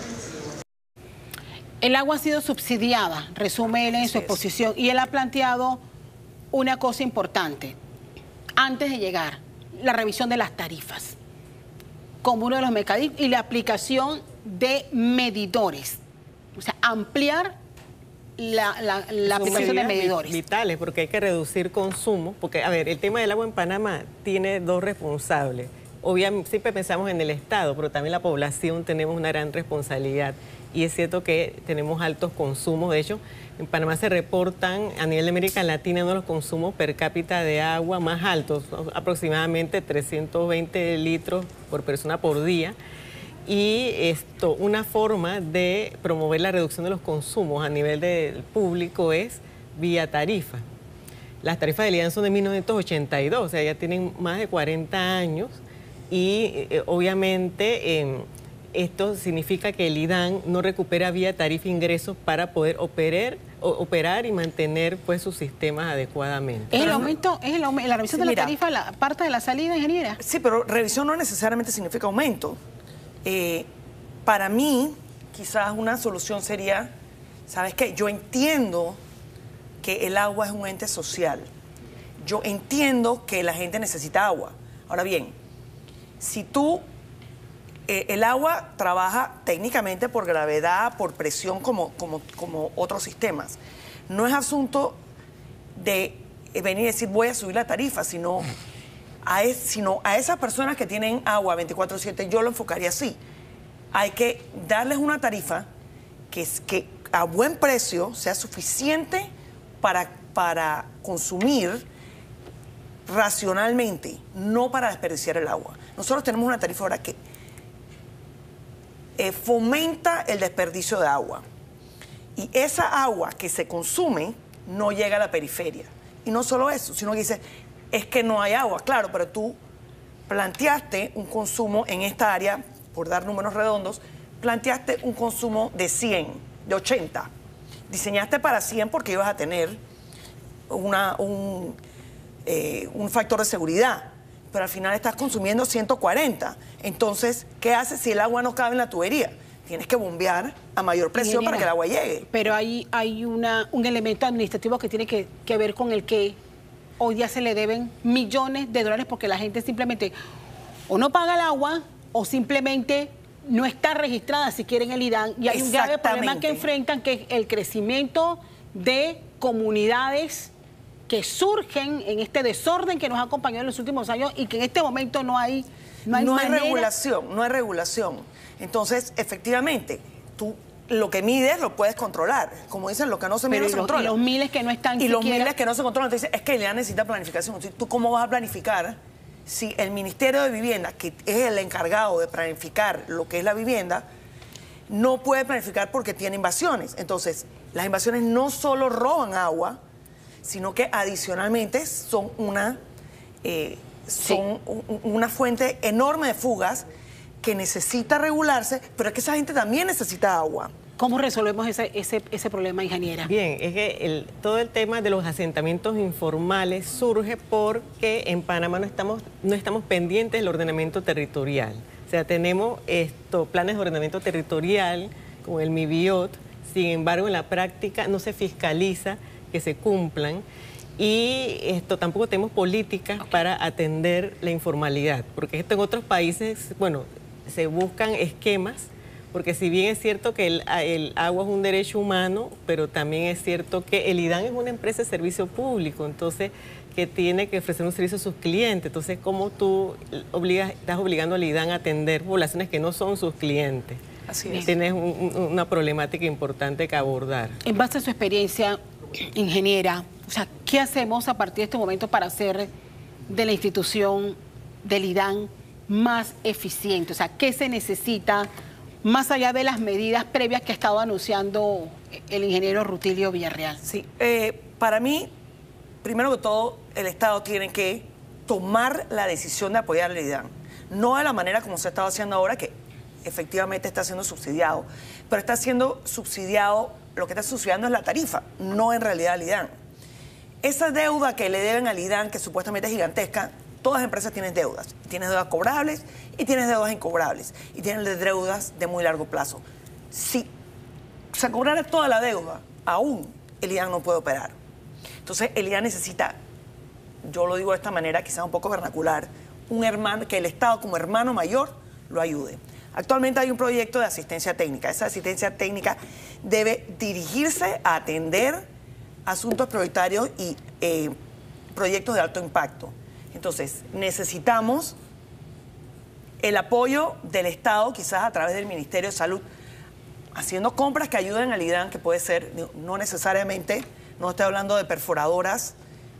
El agua ha sido subsidiada, resume él en su exposición, y él ha planteado una cosa importante. Antes de llegar, la revisión de las tarifas como uno de los mecanismos y la aplicación de medidores. O sea, ampliar la aplicación de medidores. Vitales, porque hay que reducir consumo. Porque, a ver, el tema del agua en Panamá tiene 2 responsables. Obviamente, siempre pensamos en el Estado, pero también la población tenemos una gran responsabilidad. Y es cierto que tenemos altos consumos. De hecho, en Panamá se reportan a nivel de América Latina uno de los consumos per cápita de agua más altos, aproximadamente 320 litros por persona por día. Y una forma de promover la reducción de los consumos a nivel del público es vía tarifa. Las tarifas del IDAN son de 1982, o sea, ya tienen más de 40 años y obviamente esto significa que el IDAN no recupera vía tarifa ingresos para poder operar y mantener pues sus sistemas adecuadamente. ¿Es el aumento, la revisión de la tarifa, la parte de la salida, ingeniera? Sí, pero revisión no necesariamente significa aumento. Para mí, quizás una solución sería, ¿sabes qué? Yo entiendo que el agua es un ente social. Yo entiendo que la gente necesita agua. Ahora bien, si el agua trabaja técnicamente por gravedad, por presión, como otros sistemas. No es asunto de venir y decir voy a subir la tarifa, sino a esas personas que tienen agua 24/7, yo lo enfocaría así. Hay que darles una tarifa que a buen precio sea suficiente para consumir racionalmente, no para desperdiciar el agua. Nosotros tenemos una tarifa ahora que fomenta el desperdicio de agua. Y esa agua que se consume no llega a la periferia. Y no solo eso, sino que dice, es que no hay agua. Claro, pero tú planteaste un consumo en esta área, por dar números redondos, planteaste un consumo de 100, de 80. Diseñaste para 100 porque ibas a tener un factor de seguridad, pero al final estás consumiendo 140. Entonces, ¿qué haces si el agua no cabe en la tubería? Tienes que bombear a mayor presión para que el agua llegue. Pero hay un elemento administrativo que tiene que ver con el que hoy día se le deben millones de dólares porque la gente simplemente o no paga el agua o simplemente no está registrada si quieren el IDAN. Y hay un grave problema que enfrentan, que es el crecimiento de comunidades que surgen en este desorden que nos ha acompañado en los últimos años y que en este momento no hay regulación. Entonces, efectivamente, tú lo que mides lo puedes controlar. Como dicen, lo que no se mide no se controla. Y los miles que no están Y los miles que no se controlan. Entonces, es que ya necesita planificación. Entonces, ¿tú cómo vas a planificar si el Ministerio de Vivienda, que es el encargado de planificar lo que es la vivienda, no puede planificar porque tiene invasiones? Entonces, las invasiones no solo roban agua, sino que adicionalmente son una son una fuente enorme de fugas que necesita regularse, pero es que esa gente también necesita agua. ¿Cómo resolvemos ese problema, ingeniera? Bien, es que todo el tema de los asentamientos informales surge porque en Panamá no estamos pendientes del ordenamiento territorial. O sea, tenemos planes de ordenamiento territorial con el MIBIOT, sin embargo, en la práctica no se fiscaliza que se cumplan y tampoco tenemos políticas para atender la informalidad, porque esto en otros países, bueno, se buscan esquemas, porque si bien es cierto que el agua es un derecho humano, pero también es cierto que el IDAN es una empresa de servicio público, entonces que tiene que ofrecer un servicio a sus clientes. Entonces, ¿cómo tú estás obligando al IDAN a atender poblaciones que no son sus clientes? Así es. Tienes una problemática importante que abordar. En base a su experiencia, ingeniera, o sea, ¿qué hacemos a partir de este momento para hacer de la institución del IDAN más eficiente? O sea, ¿qué se necesita más allá de las medidas previas que ha estado anunciando el ingeniero Rutilio Villarreal? Sí, para mí, primero que todo, el Estado tiene que tomar la decisión de apoyar al IDAN. No de la manera como se ha estado haciendo ahora, que efectivamente está siendo subsidiado, pero está siendo subsidiado, lo que está subsidiando es la tarifa, no en realidad al IDAN. Esa deuda que le deben al IDAN, que supuestamente es gigantesca, todas las empresas tienen deudas. Tienes deudas cobrables y tienes deudas incobrables. Y tienes deudas de muy largo plazo. Si se cobrara toda la deuda, aún el IDAN no puede operar. Entonces el IDAN necesita, yo lo digo de esta manera, quizás un poco vernacular, un hermano, que el Estado como hermano mayor lo ayude. Actualmente hay un proyecto de asistencia técnica. Esa asistencia técnica debe dirigirse a atender asuntos prioritarios y proyectos de alto impacto. Entonces, necesitamos el apoyo del Estado, quizás a través del Ministerio de Salud, haciendo compras que ayuden al IDAN, que puede ser, no necesariamente, no estoy hablando de perforadoras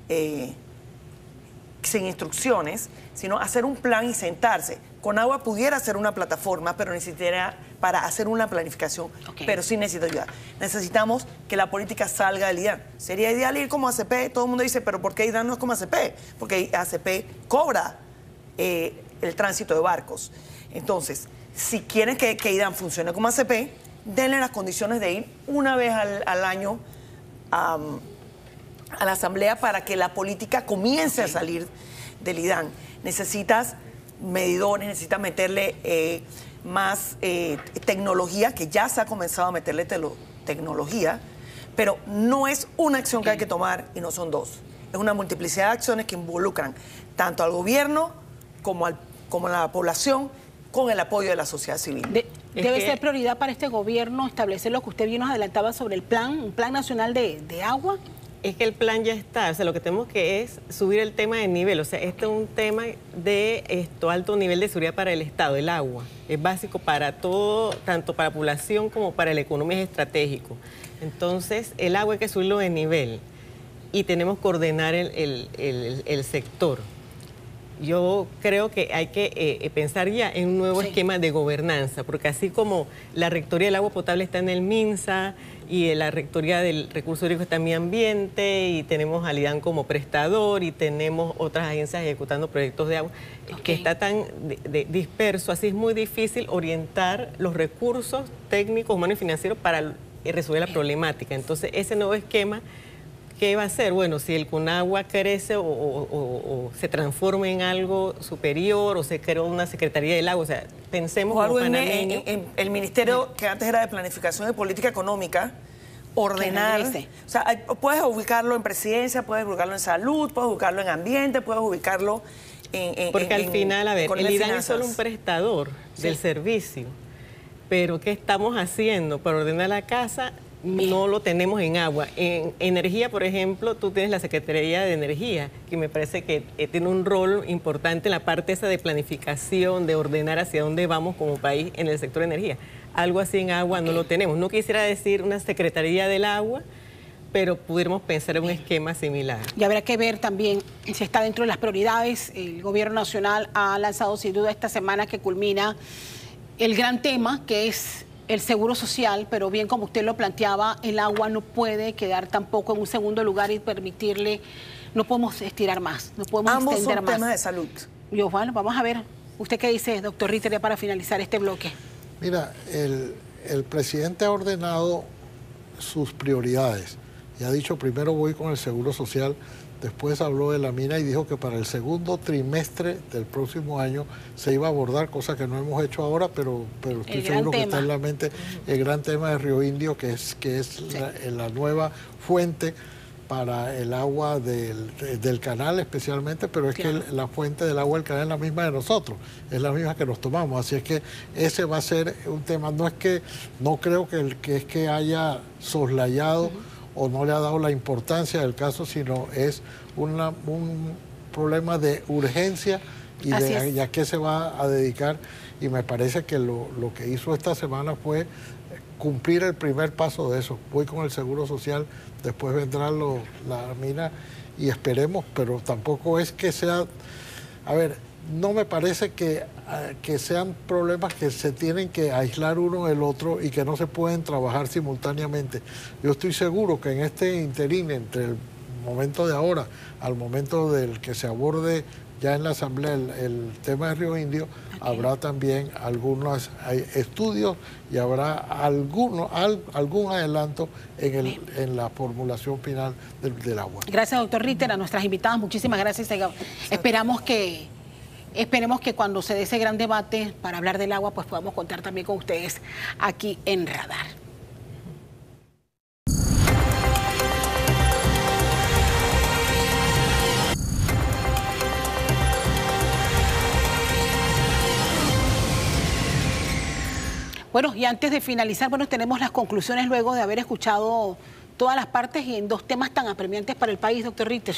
sin instrucciones, sino hacer un plan y sentarse. Con agua pudiera ser una plataforma, pero necesitaría para hacer una planificación, pero sí necesita ayuda. Necesitamos que la política salga del IDAN. Sería ideal ir como ACP, todo el mundo dice, pero ¿por qué IDAN no es como ACP? Porque ACP cobra el tránsito de barcos. Entonces, si quieren que IDAN funcione como ACP, denle las condiciones de ir una vez al año a la Asamblea para que la política comience a salir del IDAN. Necesitas medidores, necesitas meterle más tecnología, que ya se ha comenzado a meterle tecnología, pero no es una acción que hay que tomar y no son dos. Es una multiplicidad de acciones que involucran tanto al gobierno como a la población, con el apoyo de la sociedad civil. Debe ser prioridad para este gobierno establecer lo que usted bien nos adelantaba sobre el plan, un plan nacional de agua. Es que el plan ya está, o sea, lo que tenemos que es subir el tema de nivel, o sea, este es un tema de alto nivel de seguridad para el Estado, el agua. Es básico para todo, tanto para la población como para la economía, es estratégico. Entonces, el agua hay que subirlo de nivel y tenemos que ordenar el sector. Yo creo que hay que pensar ya en un nuevo esquema de gobernanza, porque así como la Rectoría del Agua Potable está en el MINSA y la Rectoría del Recurso Hídrico está en Mi Ambiente y tenemos al IDAN como prestador y tenemos otras agencias ejecutando proyectos de agua, que está tan disperso, así es muy difícil orientar los recursos técnicos, humanos y financieros para resolver la problemática. Entonces, ese nuevo esquema, ¿qué va a hacer? Bueno, si el CONAGUA crece o se transforma en algo superior o se creó una Secretaría del Agua, o sea, pensemos o algo como en el Ministerio que antes era de Planificación y Política Económica, ordenar. O sea, puedes ubicarlo en Presidencia, puedes ubicarlo en Salud, puedes ubicarlo en Ambiente, puedes ubicarlo porque al final, a ver, el IDAN es solo un prestador del servicio, pero ¿qué estamos haciendo para ordenar la casa? No lo tenemos en agua. En energía, por ejemplo, tú tienes la Secretaría de Energía, que me parece que tiene un rol importante en la parte esa de planificación, de ordenar hacia dónde vamos como país en el sector de energía. Algo así en agua no lo tenemos. No quisiera decir una Secretaría del Agua, pero pudiéramos pensar en un esquema similar. Y habrá que ver también si está dentro de las prioridades. El Gobierno Nacional ha lanzado sin duda esta semana que culmina el gran tema, que es el seguro social, pero bien como usted lo planteaba, el agua no puede quedar tampoco en un segundo lugar y permitirle no podemos estirar más, no podemos Ambos extender son más. temas de salud. Bueno, vamos a ver, ¿usted qué dice, doctor Ritter, ya para finalizar este bloque? Mira, el presidente ha ordenado sus prioridades y ha dicho, primero voy con el Seguro Social, después habló de la mina y dijo que para el segundo trimestre del próximo año se iba a abordar, cosa que no hemos hecho ahora, pero estoy seguro que está en la mente el gran tema de Río Indio, que es sí, la nueva fuente para el agua del canal especialmente, pero es que la fuente del agua del canal es la misma de nosotros, es la misma que nos tomamos, así es que ese va a ser un tema, no creo que haya soslayado o no le ha dado la importancia del caso, sino es un problema de urgencia y a qué se va a dedicar, y me parece que lo que hizo esta semana fue cumplir el primer paso de eso. Voy con el Seguro Social, después vendrá la mina y esperemos, pero tampoco es que sea... A ver, no me parece que sean problemas que se tienen que aislar uno del otro y que no se pueden trabajar simultáneamente. Yo estoy seguro que en este interín, entre el momento de ahora al momento del que se aborde ya en la Asamblea el tema de Río Indio, habrá también algunos estudios y habrá algún adelanto en la formulación final del agua. Gracias, doctor Ritter, a nuestras invitadas, muchísimas gracias. Esperemos que cuando se dé ese gran debate para hablar del agua, pues podamos contar también con ustedes aquí en Radar. Bueno, y antes de finalizar, tenemos las conclusiones luego de haber escuchado todas las partes y en dos temas tan apremiantes para el país, doctor Ritter.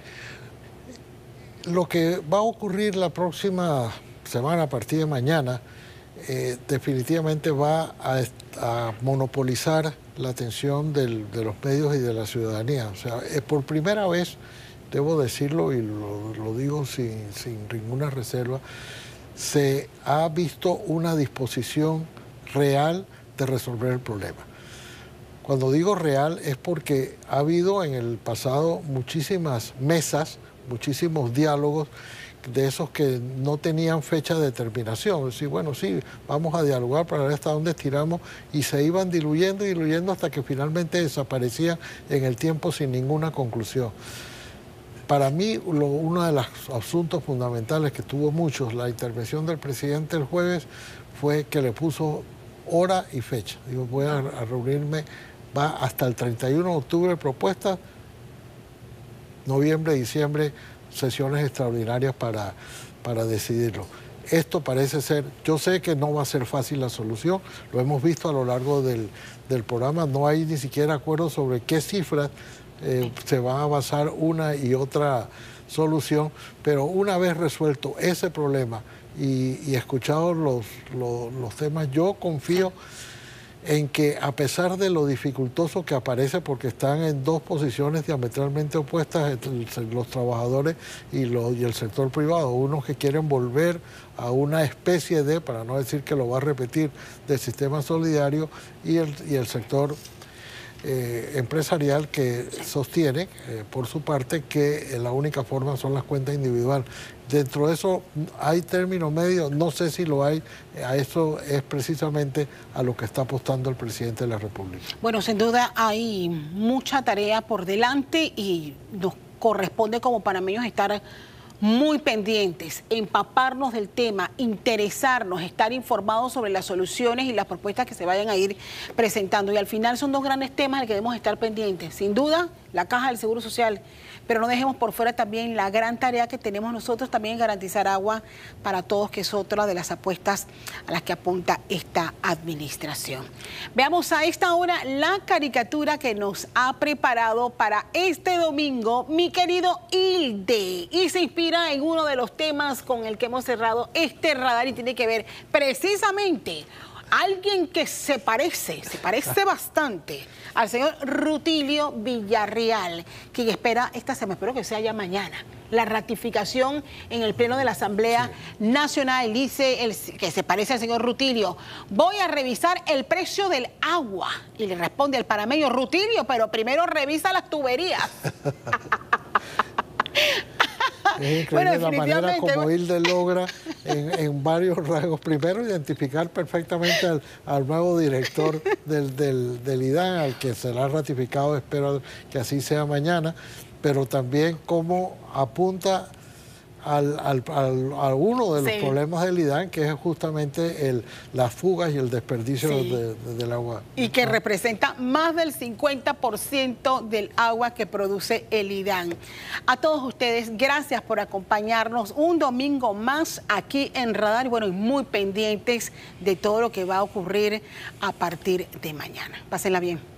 Lo que va a ocurrir la próxima semana, a partir de mañana, definitivamente va a monopolizar la atención de los medios y de la ciudadanía. O sea, por primera vez, debo decirlo y lo digo sin ninguna reserva, se ha visto una disposición real de resolver el problema. Cuando digo real es porque ha habido en el pasado muchísimas mesas, muchísimos diálogos de esos que no tenían fecha de terminación. Es decir, bueno, sí, vamos a dialogar para ver hasta dónde estiramos, y se iban diluyendo hasta que finalmente desaparecían en el tiempo sin ninguna conclusión. Para mí, uno de los asuntos fundamentales que tuvo muchos, la intervención del presidente el jueves, fue que le puso hora y fecha. Digo, voy a reunirme, va hasta el 31 de octubre propuestas, noviembre, diciembre, sesiones extraordinarias para decidirlo. Esto parece ser, yo sé que no va a ser fácil la solución, lo hemos visto a lo largo del programa, no hay ni siquiera acuerdo sobre qué cifras se va a basar una y otra solución, pero una vez resuelto ese problema y escuchados los temas, yo confío en que, a pesar de lo dificultoso que aparece, porque están en dos posiciones diametralmente opuestas los trabajadores y el sector privado, unos que quieren volver a una especie de, para no decir que lo va a repetir, del sistema solidario, y el sector empresarial, que sostiene por su parte que la única forma son las cuentas individuales. Dentro de eso hay término medio, no sé si lo hay, a eso es precisamente a lo que está apostando el presidente de la República. Bueno, sin duda hay mucha tarea por delante y nos corresponde como panameños estar muy pendientes, empaparnos del tema, interesarnos, estar informados sobre las soluciones y las propuestas que se vayan a ir presentando. Y al final son dos grandes temas en los que debemos estar pendientes. Sin duda, la Caja del Seguro Social, pero no dejemos por fuera también la gran tarea que tenemos nosotros también en garantizar agua para todos, que es otra de las apuestas a las que apunta esta administración. Veamos a esta hora la caricatura que nos ha preparado para este domingo mi querido Hilde, y se inspira en uno de los temas con el que hemos cerrado este radar, y tiene que ver precisamente alguien que se parece bastante al señor Rutilio Villarreal, quien espera esta semana, espero que sea ya mañana, la ratificación en el Pleno de la Asamblea Nacional. Dice que se parece al señor Rutilio: voy a revisar el precio del agua. Y le responde el panameño: Rutilio, pero primero revisa las tuberías. Es increíble la manera como Hilde logra en varios rasgos. Primero, identificar perfectamente al nuevo director del IDAN, al que será ratificado, espero que así sea mañana, pero también cómo apunta a uno de los problemas del IDAN, que es justamente las fugas y el desperdicio del agua. Y que representa más del 50% del agua que produce el IDAN. A todos ustedes, gracias por acompañarnos un domingo más aquí en Radar. Bueno, y muy pendientes de todo lo que va a ocurrir a partir de mañana. Pásenla bien.